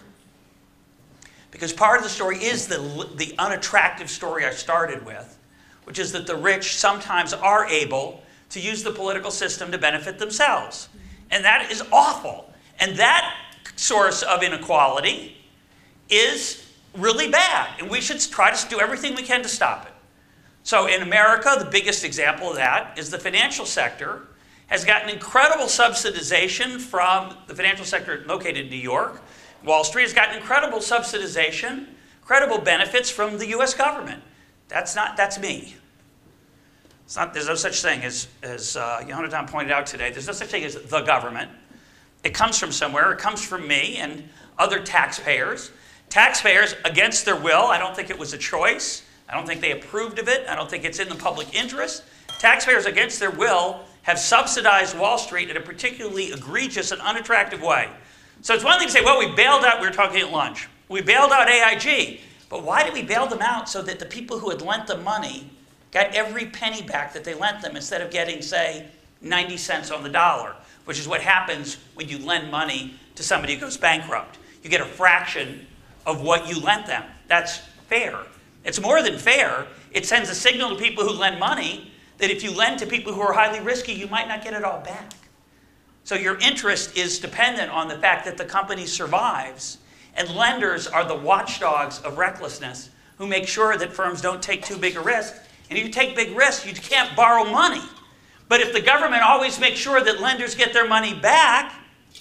Because part of the story is the, the unattractive story I started with, which is that the rich sometimes are able to use the political system to benefit themselves. And that is awful. And that source of inequality is really bad. And we should try to do everything we can to stop it. So in America, the biggest example of that is the financial sector has gotten incredible subsidization from the financial sector located in New York. Wall Street has gotten incredible subsidization, incredible benefits from the U S government. That's not, that's me. It's not, there's no such thing as, as uh, Yonatan pointed out today, there's no such thing as the government. It comes from somewhere. It comes from me and other taxpayers. Taxpayers, against their will, I don't think it was a choice. I don't think they approved of it. I don't think it's in the public interest. Taxpayers, against their will, have subsidized Wall Street in a particularly egregious and unattractive way. So it's one thing to say, well, we bailed out, we were talking at lunch, we bailed out A I G. But why did we bail them out? So that the people who had lent them money got every penny back that they lent them instead of getting, say, ninety cents on the dollar, which is what happens when you lend money to somebody who goes bankrupt. You get a fraction of what you lent them. That's fair. It's more than fair. It sends a signal to people who lend money that if you lend to people who are highly risky, you might not get it all back. So your interest is dependent on the fact that the company survives, and lenders are the watchdogs of recklessness who make sure that firms don't take too big a risk. And if you take big risks, you can't borrow money. But if the government always makes sure that lenders get their money back,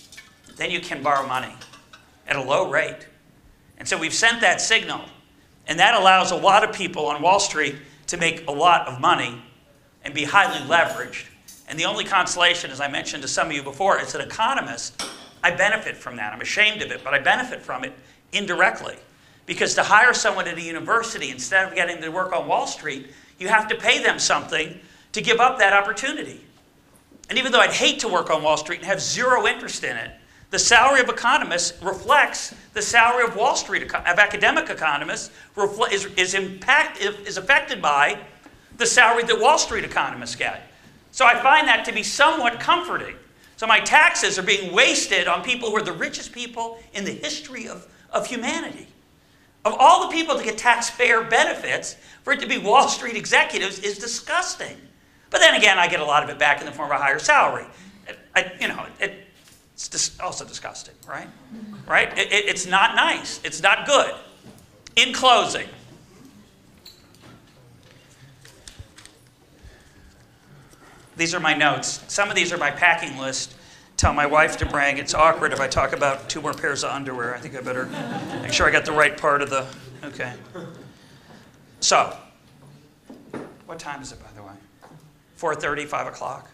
then you can borrow money at a low rate. And so we've sent that signal. And that allows a lot of people on Wall Street to make a lot of money and be highly leveraged. And the only consolation, as I mentioned to some of you before, as an economist, I benefit from that. I'm ashamed of it, but I benefit from it indirectly. Because to hire someone at a university, instead of getting to work on Wall Street, you have to pay them something to give up that opportunity. And even though I'd hate to work on Wall Street and have zero interest in it, the salary of economists reflects the salary of Wall Street, of academic economists, is, is, impact, is affected by the salary that Wall Street economists get. So I find that to be somewhat comforting. So my taxes are being wasted on people who are the richest people in the history of, of humanity. Of all the people to get taxpayer benefits, for it to be Wall Street executives is disgusting. But then again, I get a lot of it back in the form of a higher salary. I, you know, it, it's dis also disgusting, right? Right? It, it, it's not nice. It's not good. In closing, these are my notes. Some of these are my packing list. Tell my wife to bring. It's awkward if I talk about two more pairs of underwear. I think I better make sure I got the right part of the, okay. So, what time is it, by the way? four thirty, five o'clock?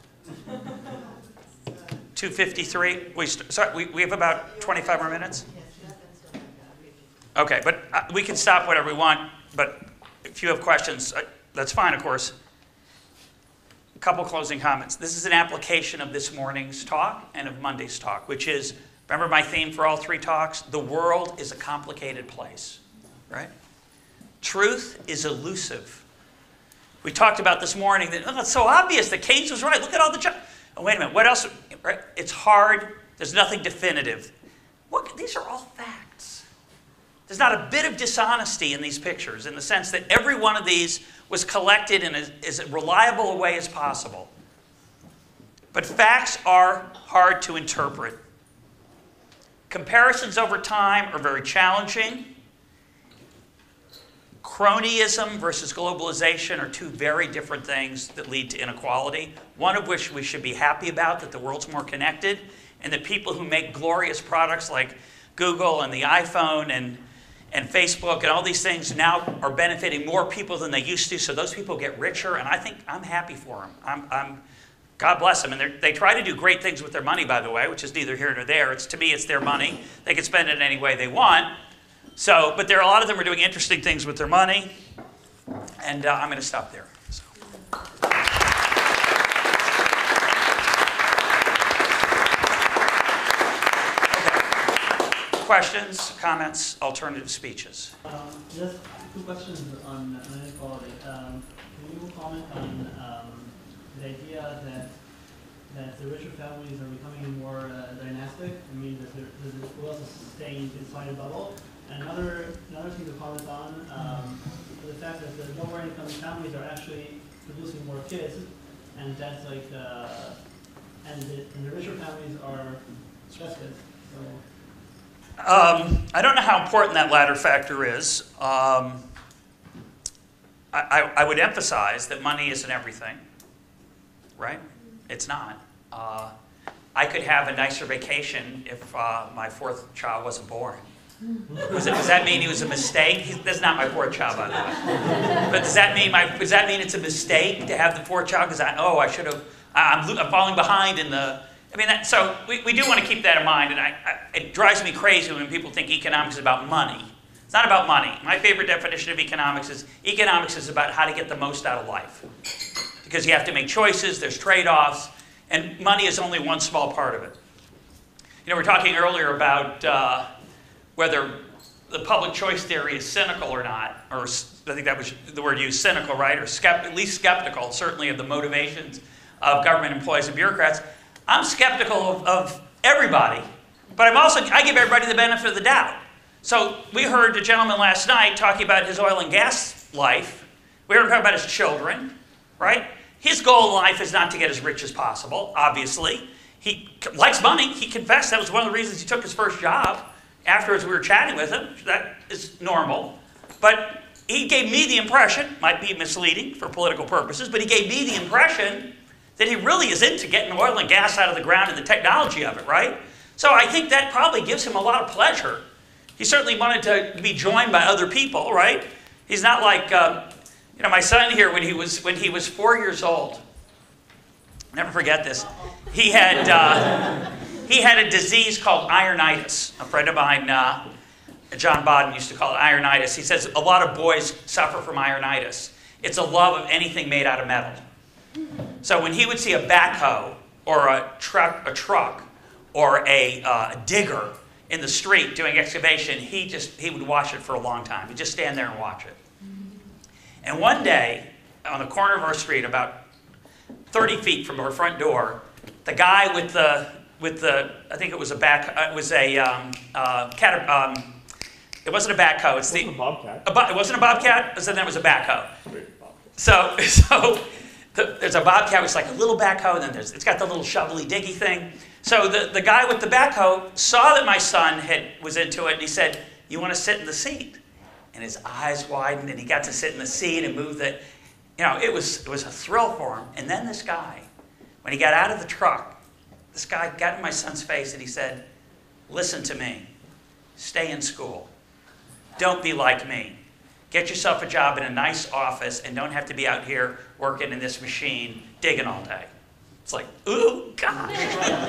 two fifty-three? We, sorry, we, we have about twenty-five more minutes? Okay, but uh, we can stop whatever we want, but if you have questions, uh, that's fine, of course. A couple closing comments. This is an application of this morning's talk and of Monday's talk, which is, remember my theme for all three talks? The world is a complicated place, right? Truth is elusive. We talked about this morning that, oh, it's so obvious that Keynes was right. Look at all the jobs. Oh, wait a minute, what else? Right? It's hard. There's nothing definitive. What, these are all facts. There's not a bit of dishonesty in these pictures in the sense that every one of these was collected in a, as reliable a way as possible. But facts are hard to interpret. Comparisons over time are very challenging. Cronyism versus globalization are two very different things that lead to inequality, one of which we should be happy about, that the world's more connected, and that people who make glorious products like Google and the iPhone and, and Facebook and all these things now are benefiting more people than they used to, so those people get richer, and I think I'm happy for them. I'm, I'm, God bless them. And they try to do great things with their money, by the way, which is neither here nor there. It's, to me, it's their money. They can spend it any way they want. So, but there are a lot of them are doing interesting things with their money. And uh, I'm going to stop there. So. Okay. Questions, comments, alternative speeches? Um, just two questions on inequality. Um, can you comment on um, the idea that that the richer families are becoming more uh, dynastic? I mean, that the the wealth is staying inside a bubble. And another another thing to comment on um, the fact that the lower income families are actually producing more kids, and that's like uh, and, the, and the richer families are less kids. So. Um, I don't know how important that latter factor is. Um, I, I, I would emphasize that money isn't everything, right? It's not. Uh, I could have a nicer vacation if uh, my fourth child wasn't born. Was it, does that mean he was a mistake? He's, that's not my fourth child, by the way. But does that mean my? Does that mean it's a mistake to have the fourth child? Because I oh I should have. I'm, I'm falling behind in the. I mean, that, so we, we do want to keep that in mind, and I, I, it drives me crazy when people think economics is about money. It's not about money. My favorite definition of economics is economics is about how to get the most out of life. Because you have to make choices, there's trade-offs, and money is only one small part of it. You know, we were talking earlier about uh, whether the public choice theory is cynical or not, or I think that was the word used, cynical, right? Or skept, at least skeptical, certainly, of the motivations of government employees and bureaucrats. I'm skeptical of, of everybody, but I'm also, I give everybody the benefit of the doubt. So we heard a gentleman last night talking about his oil and gas life. We heard him talking about his children, right? His goal in life is not to get as rich as possible, obviously. He likes money. He confessed that was one of the reasons he took his first job. Afterwards, we were chatting with him. That is normal. But he gave me the impression, might be misleading for political purposes, but he gave me the impression that he really is into getting oil and gas out of the ground and the technology of it, right? So I think that probably gives him a lot of pleasure. He certainly wanted to be joined by other people, right? He's not like, um, you know, my son here, when he was, when he was four years old, never forget this, he had, uh, he had a disease called ironitis. A friend of mine, uh, John Bodden, used to call it ironitis. He says a lot of boys suffer from ironitis. It's a love of anything made out of metal. So when he would see a backhoe or a truck, a truck or a uh, digger in the street doing excavation, he just he would watch it for a long time. He'd just stand there and watch it. And one day, on the corner of our street, about thirty feet from our front door, the guy with the with the I think it was a back uh, it was a um, uh, cat um, it wasn't a backhoe. It's it wasn't the a bobcat. A, it wasn't a bobcat. So then it was a backhoe. So so. The, there's a bobcat, which is like a little backhoe, and then there's, it's got the little shovelly diggy thing. So the, the guy with the backhoe saw that my son had, was into it, and he said, "You want to sit in the seat?" And his eyes widened, and he got to sit in the seat and move the, you know, it was, it was a thrill for him. And then this guy, when he got out of the truck, this guy got in my son's face, and he said, "Listen to me. Stay in school. Don't be like me. Get yourself a job in a nice office and don't have to be out here working in this machine, digging all day." It's like, ooh, gosh.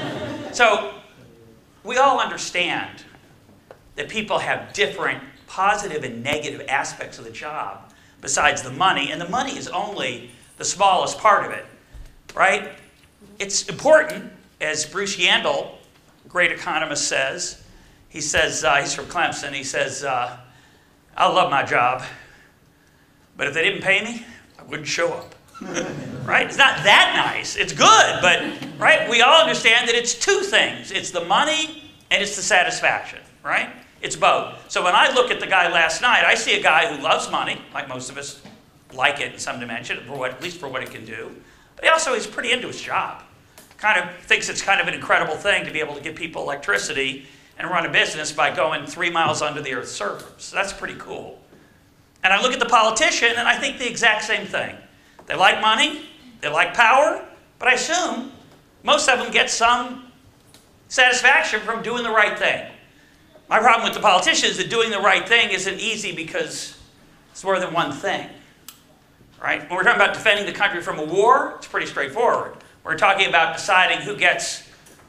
So we all understand that people have different positive and negative aspects of the job besides the money, and the money is only the smallest part of it, right? It's important, as Bruce Yandel, a great economist, says. He says, uh, he's from Clemson, he says, uh, "I love my job, but if they didn't pay me, I wouldn't show up." Right? It's not that nice. It's good, but right? We all understand that it's two things. It's the money and it's the satisfaction, right? It's both. So when I look at the guy last night, I see a guy who loves money, like most of us like it in some dimension, for what, at least for what it can do. But he also is pretty into his job. Kind of thinks it's kind of an incredible thing to be able to give people electricity and run a business by going three miles under the Earth's surface. So that's pretty cool. And I look at the politician, and I think the exact same thing. They like money, they like power, but I assume most of them get some satisfaction from doing the right thing. My problem with the politicians is that doing the right thing isn't easy because it's more than one thing. Right? When we're talking about defending the country from a war, it's pretty straightforward. We're talking about deciding who gets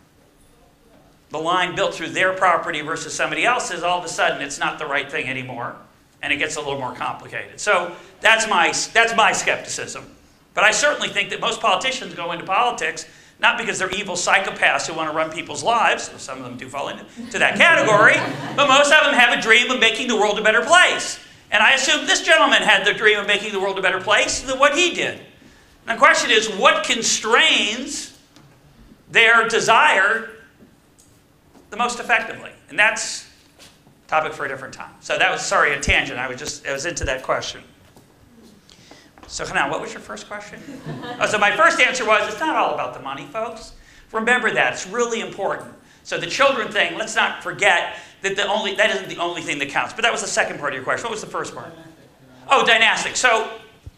the line built through their property versus somebody else's. All of a sudden, it's not the right thing anymore, and it gets a little more complicated. So that's my, that's my skepticism. But I certainly think that most politicians go into politics not because they're evil psychopaths who want to run people's lives, some of them do fall into that category, but most of them have a dream of making the world a better place. And I assume this gentleman had the dream of making the world a better place than what he did. And the question is, what constrains their desire the most effectively? And that's a topic for a different time. So that was, sorry, a tangent. I was just, I was into that question. So now, what was your first question? Oh, so my first answer was, it's not all about the money, folks. Remember that. It's really important. So the children thing, let's not forget that the only, that isn't the only thing that counts. But that was the second part of your question. What was the first part? Oh, dynastic. So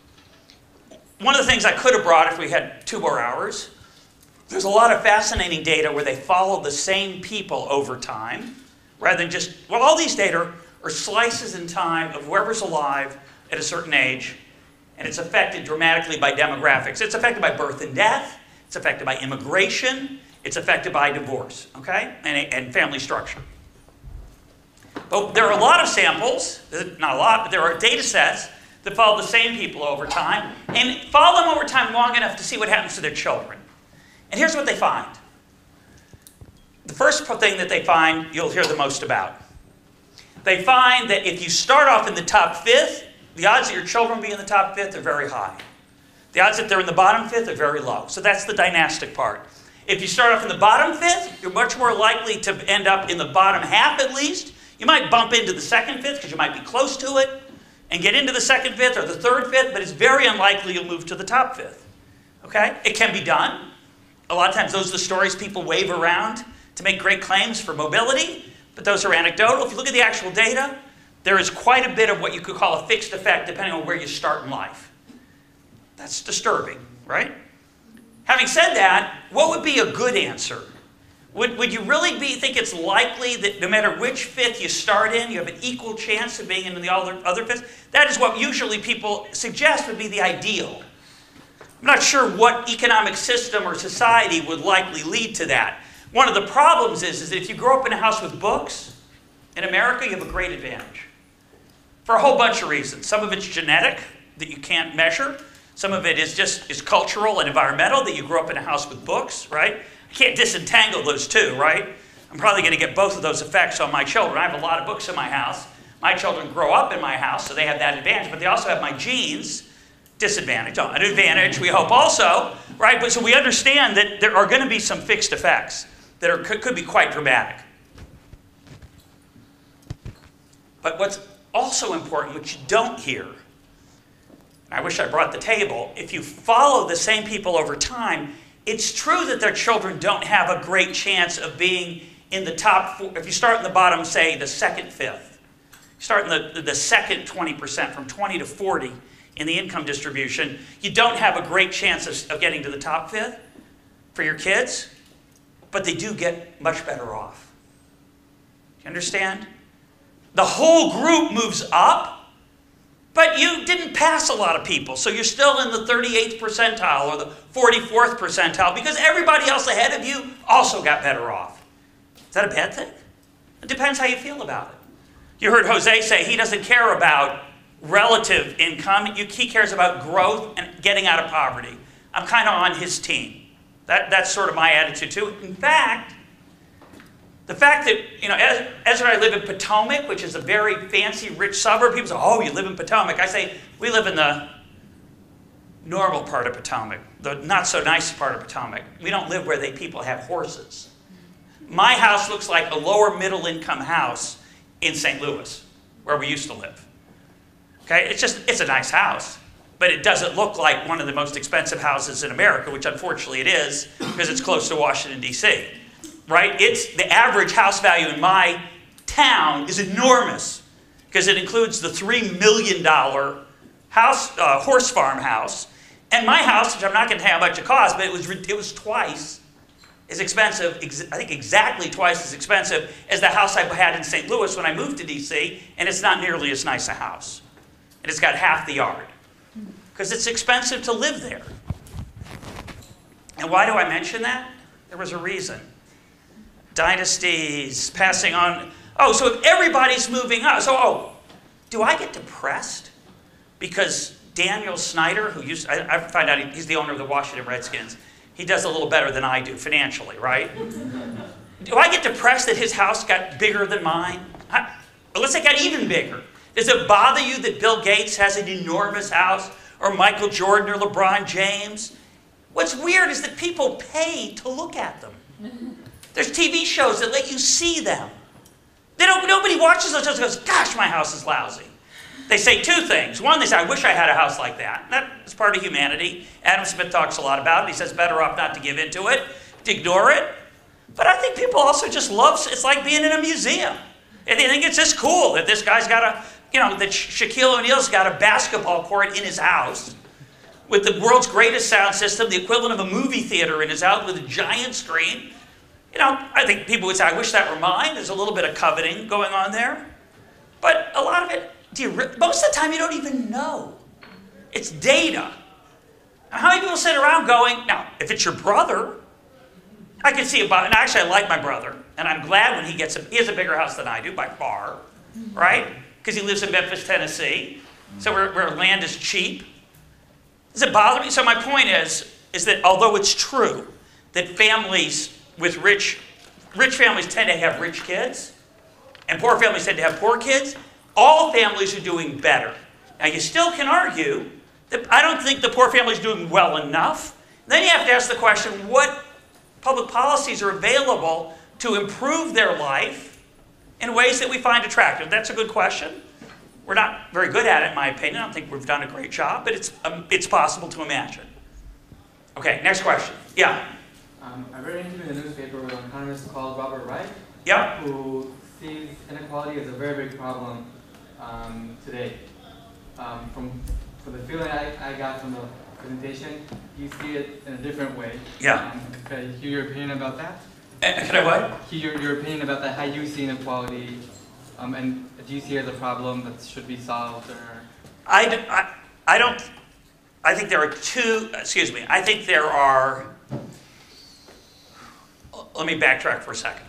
one of the things I could have brought if we had two more hours, there's a lot of fascinating data where they follow the same people over time, rather than just, well, all these data are slices in time of whoever's alive at a certain age, and it's affected dramatically by demographics. It's affected by birth and death. It's affected by immigration. It's affected by divorce, okay, and, and family structure. But there are a lot of samples, not a lot, but there are data sets that follow the same people over time, and follow them over time long enough to see what happens to their children. And here's what they find. The first thing that they find, you'll hear the most about. They find that if you start off in the top fifth, the odds that your children will be in the top fifth are very high. The odds that they're in the bottom fifth are very low. So that's the dynastic part. If you start off in the bottom fifth, you're much more likely to end up in the bottom half at least. You might bump into the second fifth because you might be close to it and get into the second fifth or the third fifth, but it's very unlikely you'll move to the top fifth. Okay? It can be done. A lot of times those are the stories people wave around to make great claims for mobility, but those are anecdotal. If you look at the actual data, there is quite a bit of what you could call a fixed effect depending on where you start in life. That's disturbing, right? Having said that, what would be a good answer? Would, would you really be, think it's likely that no matter which fifth you start in, you have an equal chance of being in the other, other fifths? That is what usually people suggest would be the ideal. I'm not sure what economic system or society would likely lead to that. One of the problems is, is that if you grow up in a house with books, in America, you have a great advantage. For a whole bunch of reasons. Some of it's genetic, that you can't measure. Some of it is just is cultural and environmental, that you grew up in a house with books, right? I can't disentangle those two, right? I'm probably going to get both of those effects on my children. I have a lot of books in my house. My children grow up in my house, so they have that advantage, but they also have my genes, disadvantage, oh, an advantage, we hope also, right? But so we understand that there are going to be some fixed effects that are, could, could be quite dramatic. But what's also important, which you don't hear, and I wish I brought the table, if you follow the same people over time, it's true that their children don't have a great chance of being in the top four. If you start in the bottom, say, the second fifth, you start in the, the second twenty percent, from twenty to forty in the income distribution, you don't have a great chance of, of getting to the top fifth for your kids, but they do get much better off. Do you understand? The whole group moves up, but you didn't pass a lot of people, so you're still in the thirty-eighth percentile or the forty-fourth percentile because everybody else ahead of you also got better off. Is that a bad thing? It depends how you feel about it. You heard Jose say he doesn't care about relative income. He cares about growth and getting out of poverty. I'm kind of on his team. That, that's sort of my attitude too. In fact, the fact that, you know, Ezra and I live in Potomac, which is a very fancy, rich suburb. People say, oh, you live in Potomac. I say, we live in the normal part of Potomac, the not so nice part of Potomac. We don't live where they people have horses. My house looks like a lower middle income house in Saint Louis, where we used to live. Okay, it's just, it's a nice house, but it doesn't look like one of the most expensive houses in America, which unfortunately it is, because it's close to Washington, D C Right? It's the average house value in my town is enormous because it includes the three million dollar house, uh, horse farm house. And my house, which I'm not going to tell you how much it cost, but it was, it was twice as expensive, ex I think exactly twice as expensive as the house I had in Saint Louis when I moved to D C, and it's not nearly as nice a house. And it's got half the yard because it's expensive to live there. And why do I mention that? There was a reason. Dynasties, passing on. Oh, so if everybody's moving up, so, oh, do I get depressed because Daniel Snyder, who used, I, I find out he, he's the owner of the Washington Redskins, he does a little better than I do financially, right? Do I get depressed that his house got bigger than mine? I, let's say it got even bigger. Does it bother you that Bill Gates has an enormous house, or Michael Jordan or LeBron James? What's weird is that people pay to look at them. There's T V shows that let you see them. They don't, nobody watches those shows and goes, gosh, my house is lousy. They say two things. One, they say, I wish I had a house like that. That is part of humanity. Adam Smith talks a lot about it. He says better off not to give into it, to ignore it. But I think people also just love, it's like being in a museum. And they think it's just cool that this guy's got a, you know, that Shaquille O'Neal's got a basketball court in his house with the world's greatest sound system, the equivalent of a movie theater in his house with a giant screen. You know, I think people would say, I wish that were mine. There's a little bit of coveting going on there. But a lot of it, do you, most of the time you don't even know. It's data. How many people sit around going, now, if it's your brother, I can see about, and actually I like my brother, and I'm glad when he gets, a, he has a bigger house than I do by far, right? Because he lives in Memphis, Tennessee, so where, where land is cheap. Does it bother me? So my point is, is that although it's true that families with rich, rich families tend to have rich kids, and poor families tend to have poor kids, all families are doing better. Now you still can argue that I don't think the poor family is doing well enough. Then you have to ask the question, what public policies are available to improve their life in ways that we find attractive? That's a good question. We're not very good at it, in my opinion. I don't think we've done a great job, but it's, um, it's possible to imagine. Okay, next question. Yeah? Um, I read an interview in the newspaper with an economist called Robert Reich, Yep. who sees inequality as a very big problem um, today. Um, from, from the feeling I, I got from the presentation, you see it in a different way. Yeah. Um, could I hear your opinion about that? Uh, can I what? Hear your, your opinion about that, how you see inequality, um, and do you see it as a problem that should be solved? Or? I, d- I, I don't, I think there are two, excuse me, I think there are, let me backtrack for a second.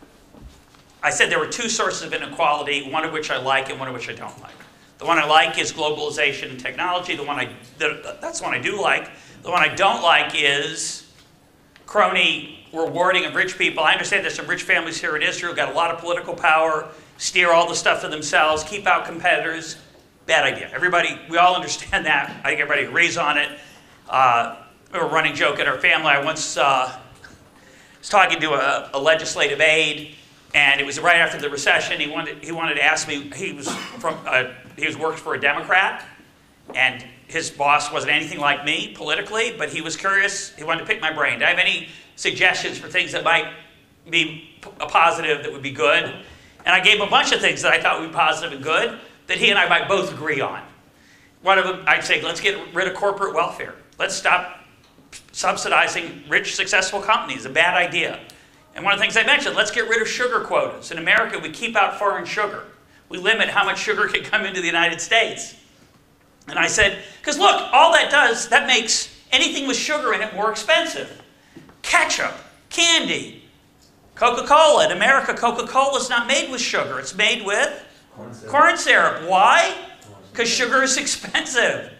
I said there were two sources of inequality, one of which I like and one of which I don't like. The one I like is globalization and technology. The one I, the, that's the one I do like. The one I don't like is crony rewarding of rich people. I understand there's some rich families here in Israel, got a lot of political power, steer all the stuff to themselves, keep out competitors. Bad idea. Everybody, we all understand that. I think everybody agrees on it. Uh, we have a running joke in our family. I once uh, was talking to a, a legislative aide, and it was right after the recession. He wanted, he wanted to ask me, he was from, uh, he was worked for a Democrat, and his boss wasn't anything like me politically, but he was curious. He wanted to pick my brain. Do I have any suggestions for things that might be a positive that would be good? And I gave him a bunch of things that I thought would be positive and good that he and I might both agree on. One of them, I'd say, let's get rid of corporate welfare. Let's stop subsidizing rich, successful companies. A bad idea. And one of the things I mentioned, let's get rid of sugar quotas. In America, we keep out foreign sugar. We limit how much sugar can come into the United States. And I said, because look, all that does, that makes anything with sugar in it more expensive. Ketchup, candy, Coca-Cola. In America, Coca-Cola is not made with sugar. It's made with corn syrup. Corn syrup. Why? Because sugar is expensive.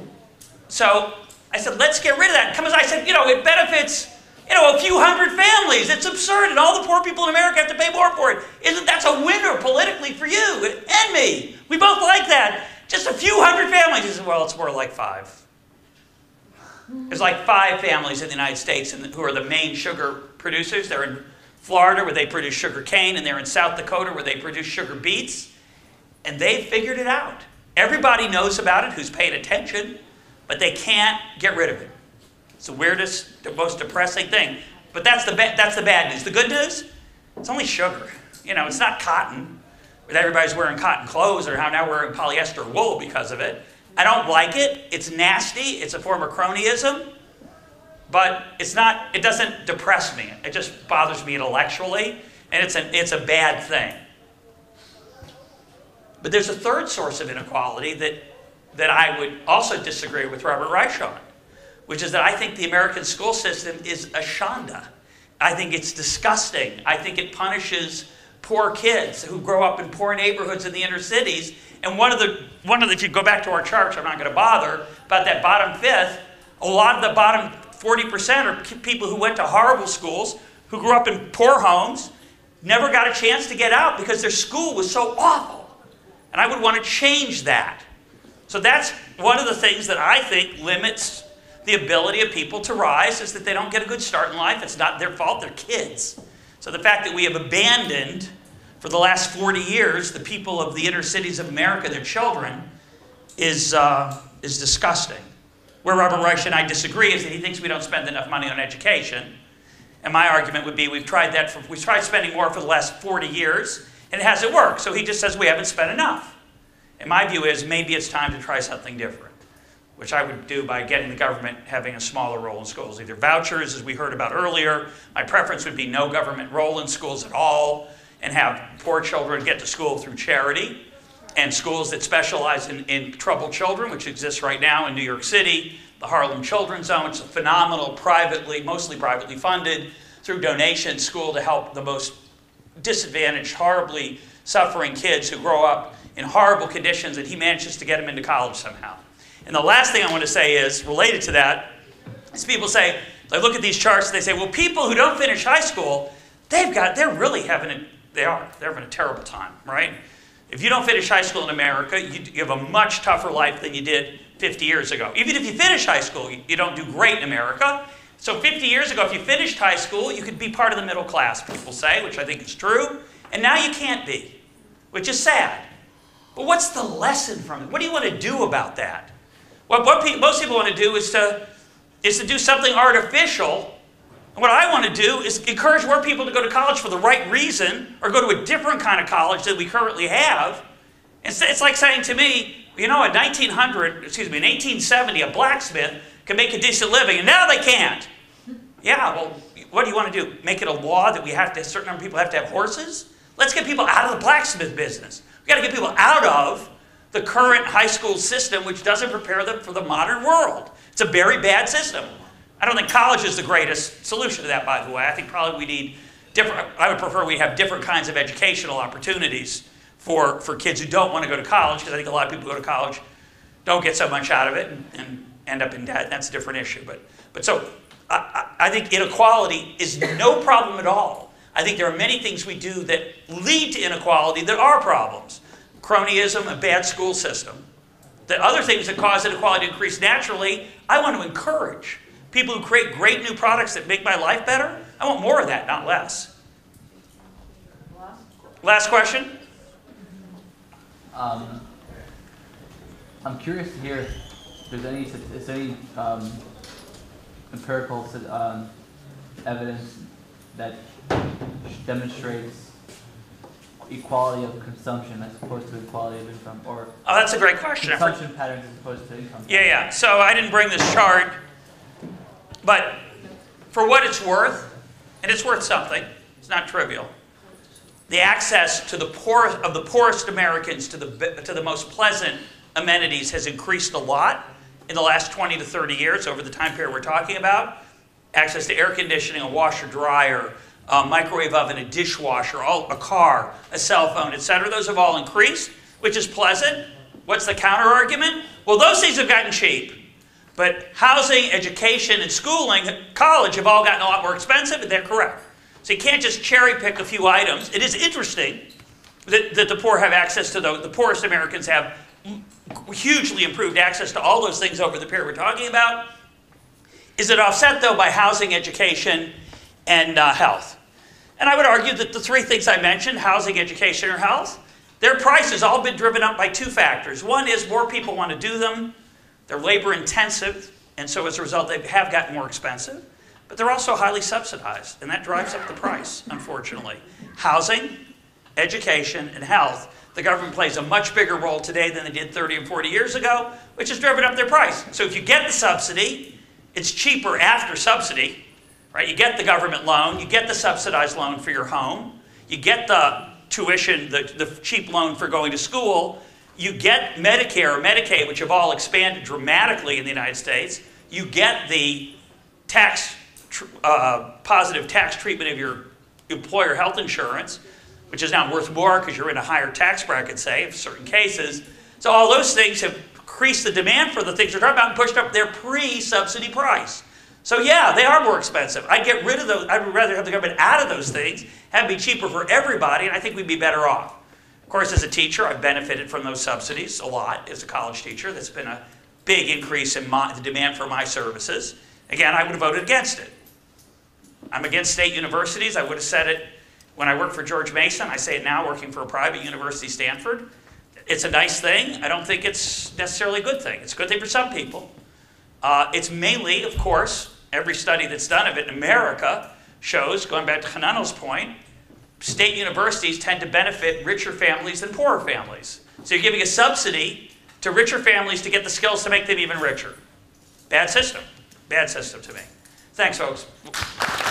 So I said, let's get rid of that. Because I said, you know, it benefits, you know, a few hundred families. It's absurd, and all the poor people in America have to pay more for it. Isn't that's a winner politically for you and me? We both like that. Just a few hundred families. He said, well, it's more like five. There's like five families in the United States who are the main sugar producers. They're in Florida, where they produce sugar cane, and they're in South Dakota, where they produce sugar beets. And they've figured it out. Everybody knows about it who's paid attention, but they can't get rid of it. It's the weirdest, the most depressing thing. But that's the, ba that's the bad news. The good news, it's only sugar. You know, it's not cotton, where everybody's wearing cotton clothes, or how now we're wearing polyester wool because of it. I don't like it. It's nasty. It's a form of cronyism. But it's not, it doesn't depress me. It just bothers me intellectually, and it's, an, it's a bad thing. But there's a third source of inequality that, that I would also disagree with Robert Reich on, which is that I think the American school system is a shanda. I think it's disgusting. I think it punishes poor kids who grow up in poor neighborhoods in the inner cities. And one of the, one of the, if you go back to our charts, I'm not going to bother, about that bottom fifth, a lot of the bottom forty percent are people who went to horrible schools, who grew up in poor homes, never got a chance to get out because their school was so awful. And I would want to change that. So that's one of the things that I think limits the ability of people to rise, is that they don't get a good start in life. It's not their fault, they're kids. So the fact that we have abandoned, for the last forty years, the people of the inner cities of America, their children, is, uh, is disgusting. Where Robert Reich and I disagree is that he thinks we don't spend enough money on education. And my argument would be we've tried that, for, we've tried spending more for the last forty years, and it hasn't worked. So he just says we haven't spent enough. And my view is maybe it's time to try something different, which I would do by getting the government having a smaller role in schools. Either vouchers, as we heard about earlier. My preference would be no government role in schools at all, and have poor children get to school through charity. And schools that specialize in, in troubled children, which exists right now in New York City, the Harlem Children's Zone, which is a phenomenal, privately, mostly privately funded, through donation school to help the most disadvantaged, horribly suffering kids who grow up in horrible conditions, and he manages to get them into college somehow. And the last thing I want to say is, related to that, is people say, they look at these charts and they say, well, people who don't finish high school, they've got, they're really having a, they are, they're having a terrible time, right? If you don't finish high school in America, you, you have a much tougher life than you did fifty years ago. Even if you finish high school, you, you don't do great in America. So fifty years ago, if you finished high school, you could be part of the middle class, people say, which I think is true. And now you can't be, which is sad. But what's the lesson from it? What do you want to do about that? Well, what pe most people want to do is to, is to do something artificial. And what I want to do is encourage more people to go to college for the right reason, or go to a different kind of college that we currently have. It's, it's like saying to me, you know, in nineteen hundred, excuse me, in eighteen seventy, a blacksmith could make a decent living, and now they can't. Yeah, well, what do you want to do? Make it a law that we have to, a certain number of people have to have horses? Let's get people out of the blacksmith business. We've got to get people out of the current high school system, which doesn't prepare them for the modern world. It's a very bad system. I don't think college is the greatest solution to that, by the way. I think probably we need different, I would prefer we have different kinds of educational opportunities for, for kids who don't want to go to college, because I think a lot of people who go to college don't get so much out of it and, and end up in debt. That's a different issue. But, but so I, I think inequality is no problem at all. I think there are many things we do that lead to inequality that are problems. Cronyism, a bad school system. The other things that cause inequality to increase naturally, I want to encourage. People who create great new products that make my life better, I want more of that, not less. Last question? Um, I'm curious to hear if there's any, is there any um, empirical um, evidence that demonstrates equality of consumption as opposed to equality of income, or oh, that's a great question. Consumption patterns as opposed to income. Yeah, yeah. So I didn't bring this chart, but for what it's worth, and it's worth something, it's not trivial. The access to the poor of the poorest Americans to the to the most pleasant amenities has increased a lot in the last twenty to thirty years over the time period we're talking about. Access to air conditioning, a washer, dryer, a microwave oven, a dishwasher, all, a car, a cell phone, et cetera. Those have all increased, which is pleasant. What's the counter argument? Well, those things have gotten cheap. But housing, education, and schooling, college have all gotten a lot more expensive, and they're correct. So you can't just cherry pick a few items. It is interesting that, that the poor have access to those. The poorest Americans have hugely improved access to all those things over the period we're talking about. Is it offset, though, by housing, education, and uh, health? And I would argue that the three things I mentioned, housing, education, or health, their price has all been driven up by two factors. One is more people want to do them. They're labor intensive, and so as a result, they have gotten more expensive. But they're also highly subsidized, and that drives up the price, unfortunately. Housing, education, and health, the government plays a much bigger role today than they did thirty and forty years ago, which has driven up their price. So if you get the subsidy, it's cheaper after subsidy, right? You get the government loan, you get the subsidized loan for your home, you get the tuition, the, the cheap loan for going to school, you get Medicare or Medicaid, which have all expanded dramatically in the United States, you get the tax, uh, positive tax treatment of your employer health insurance, which is now worth more because you're in a higher tax bracket, say, in certain cases. So all those things have increased the demand for the things you're talking about and pushed up their pre-subsidy price. So yeah, they are more expensive. I'd get rid of those. I'd rather have the government out of those things, have it be cheaper for everybody, and I think we'd be better off. Of course, as a teacher, I've benefited from those subsidies a lot. As a college teacher, that's been a big increase in my, the demand for my services. Again, I would have voted against it. I'm against state universities. I would have said it when I worked for George Mason. I say it now working for a private university, Stanford. It's a nice thing. I don't think it's necessarily a good thing. It's a good thing for some people. Uh, it's mainly, of course, every study that's done of it in America shows, going back to Hanano's point, state universities tend to benefit richer families than poorer families. So you're giving a subsidy to richer families to get the skills to make them even richer. Bad system. Bad system to me. Thanks, folks.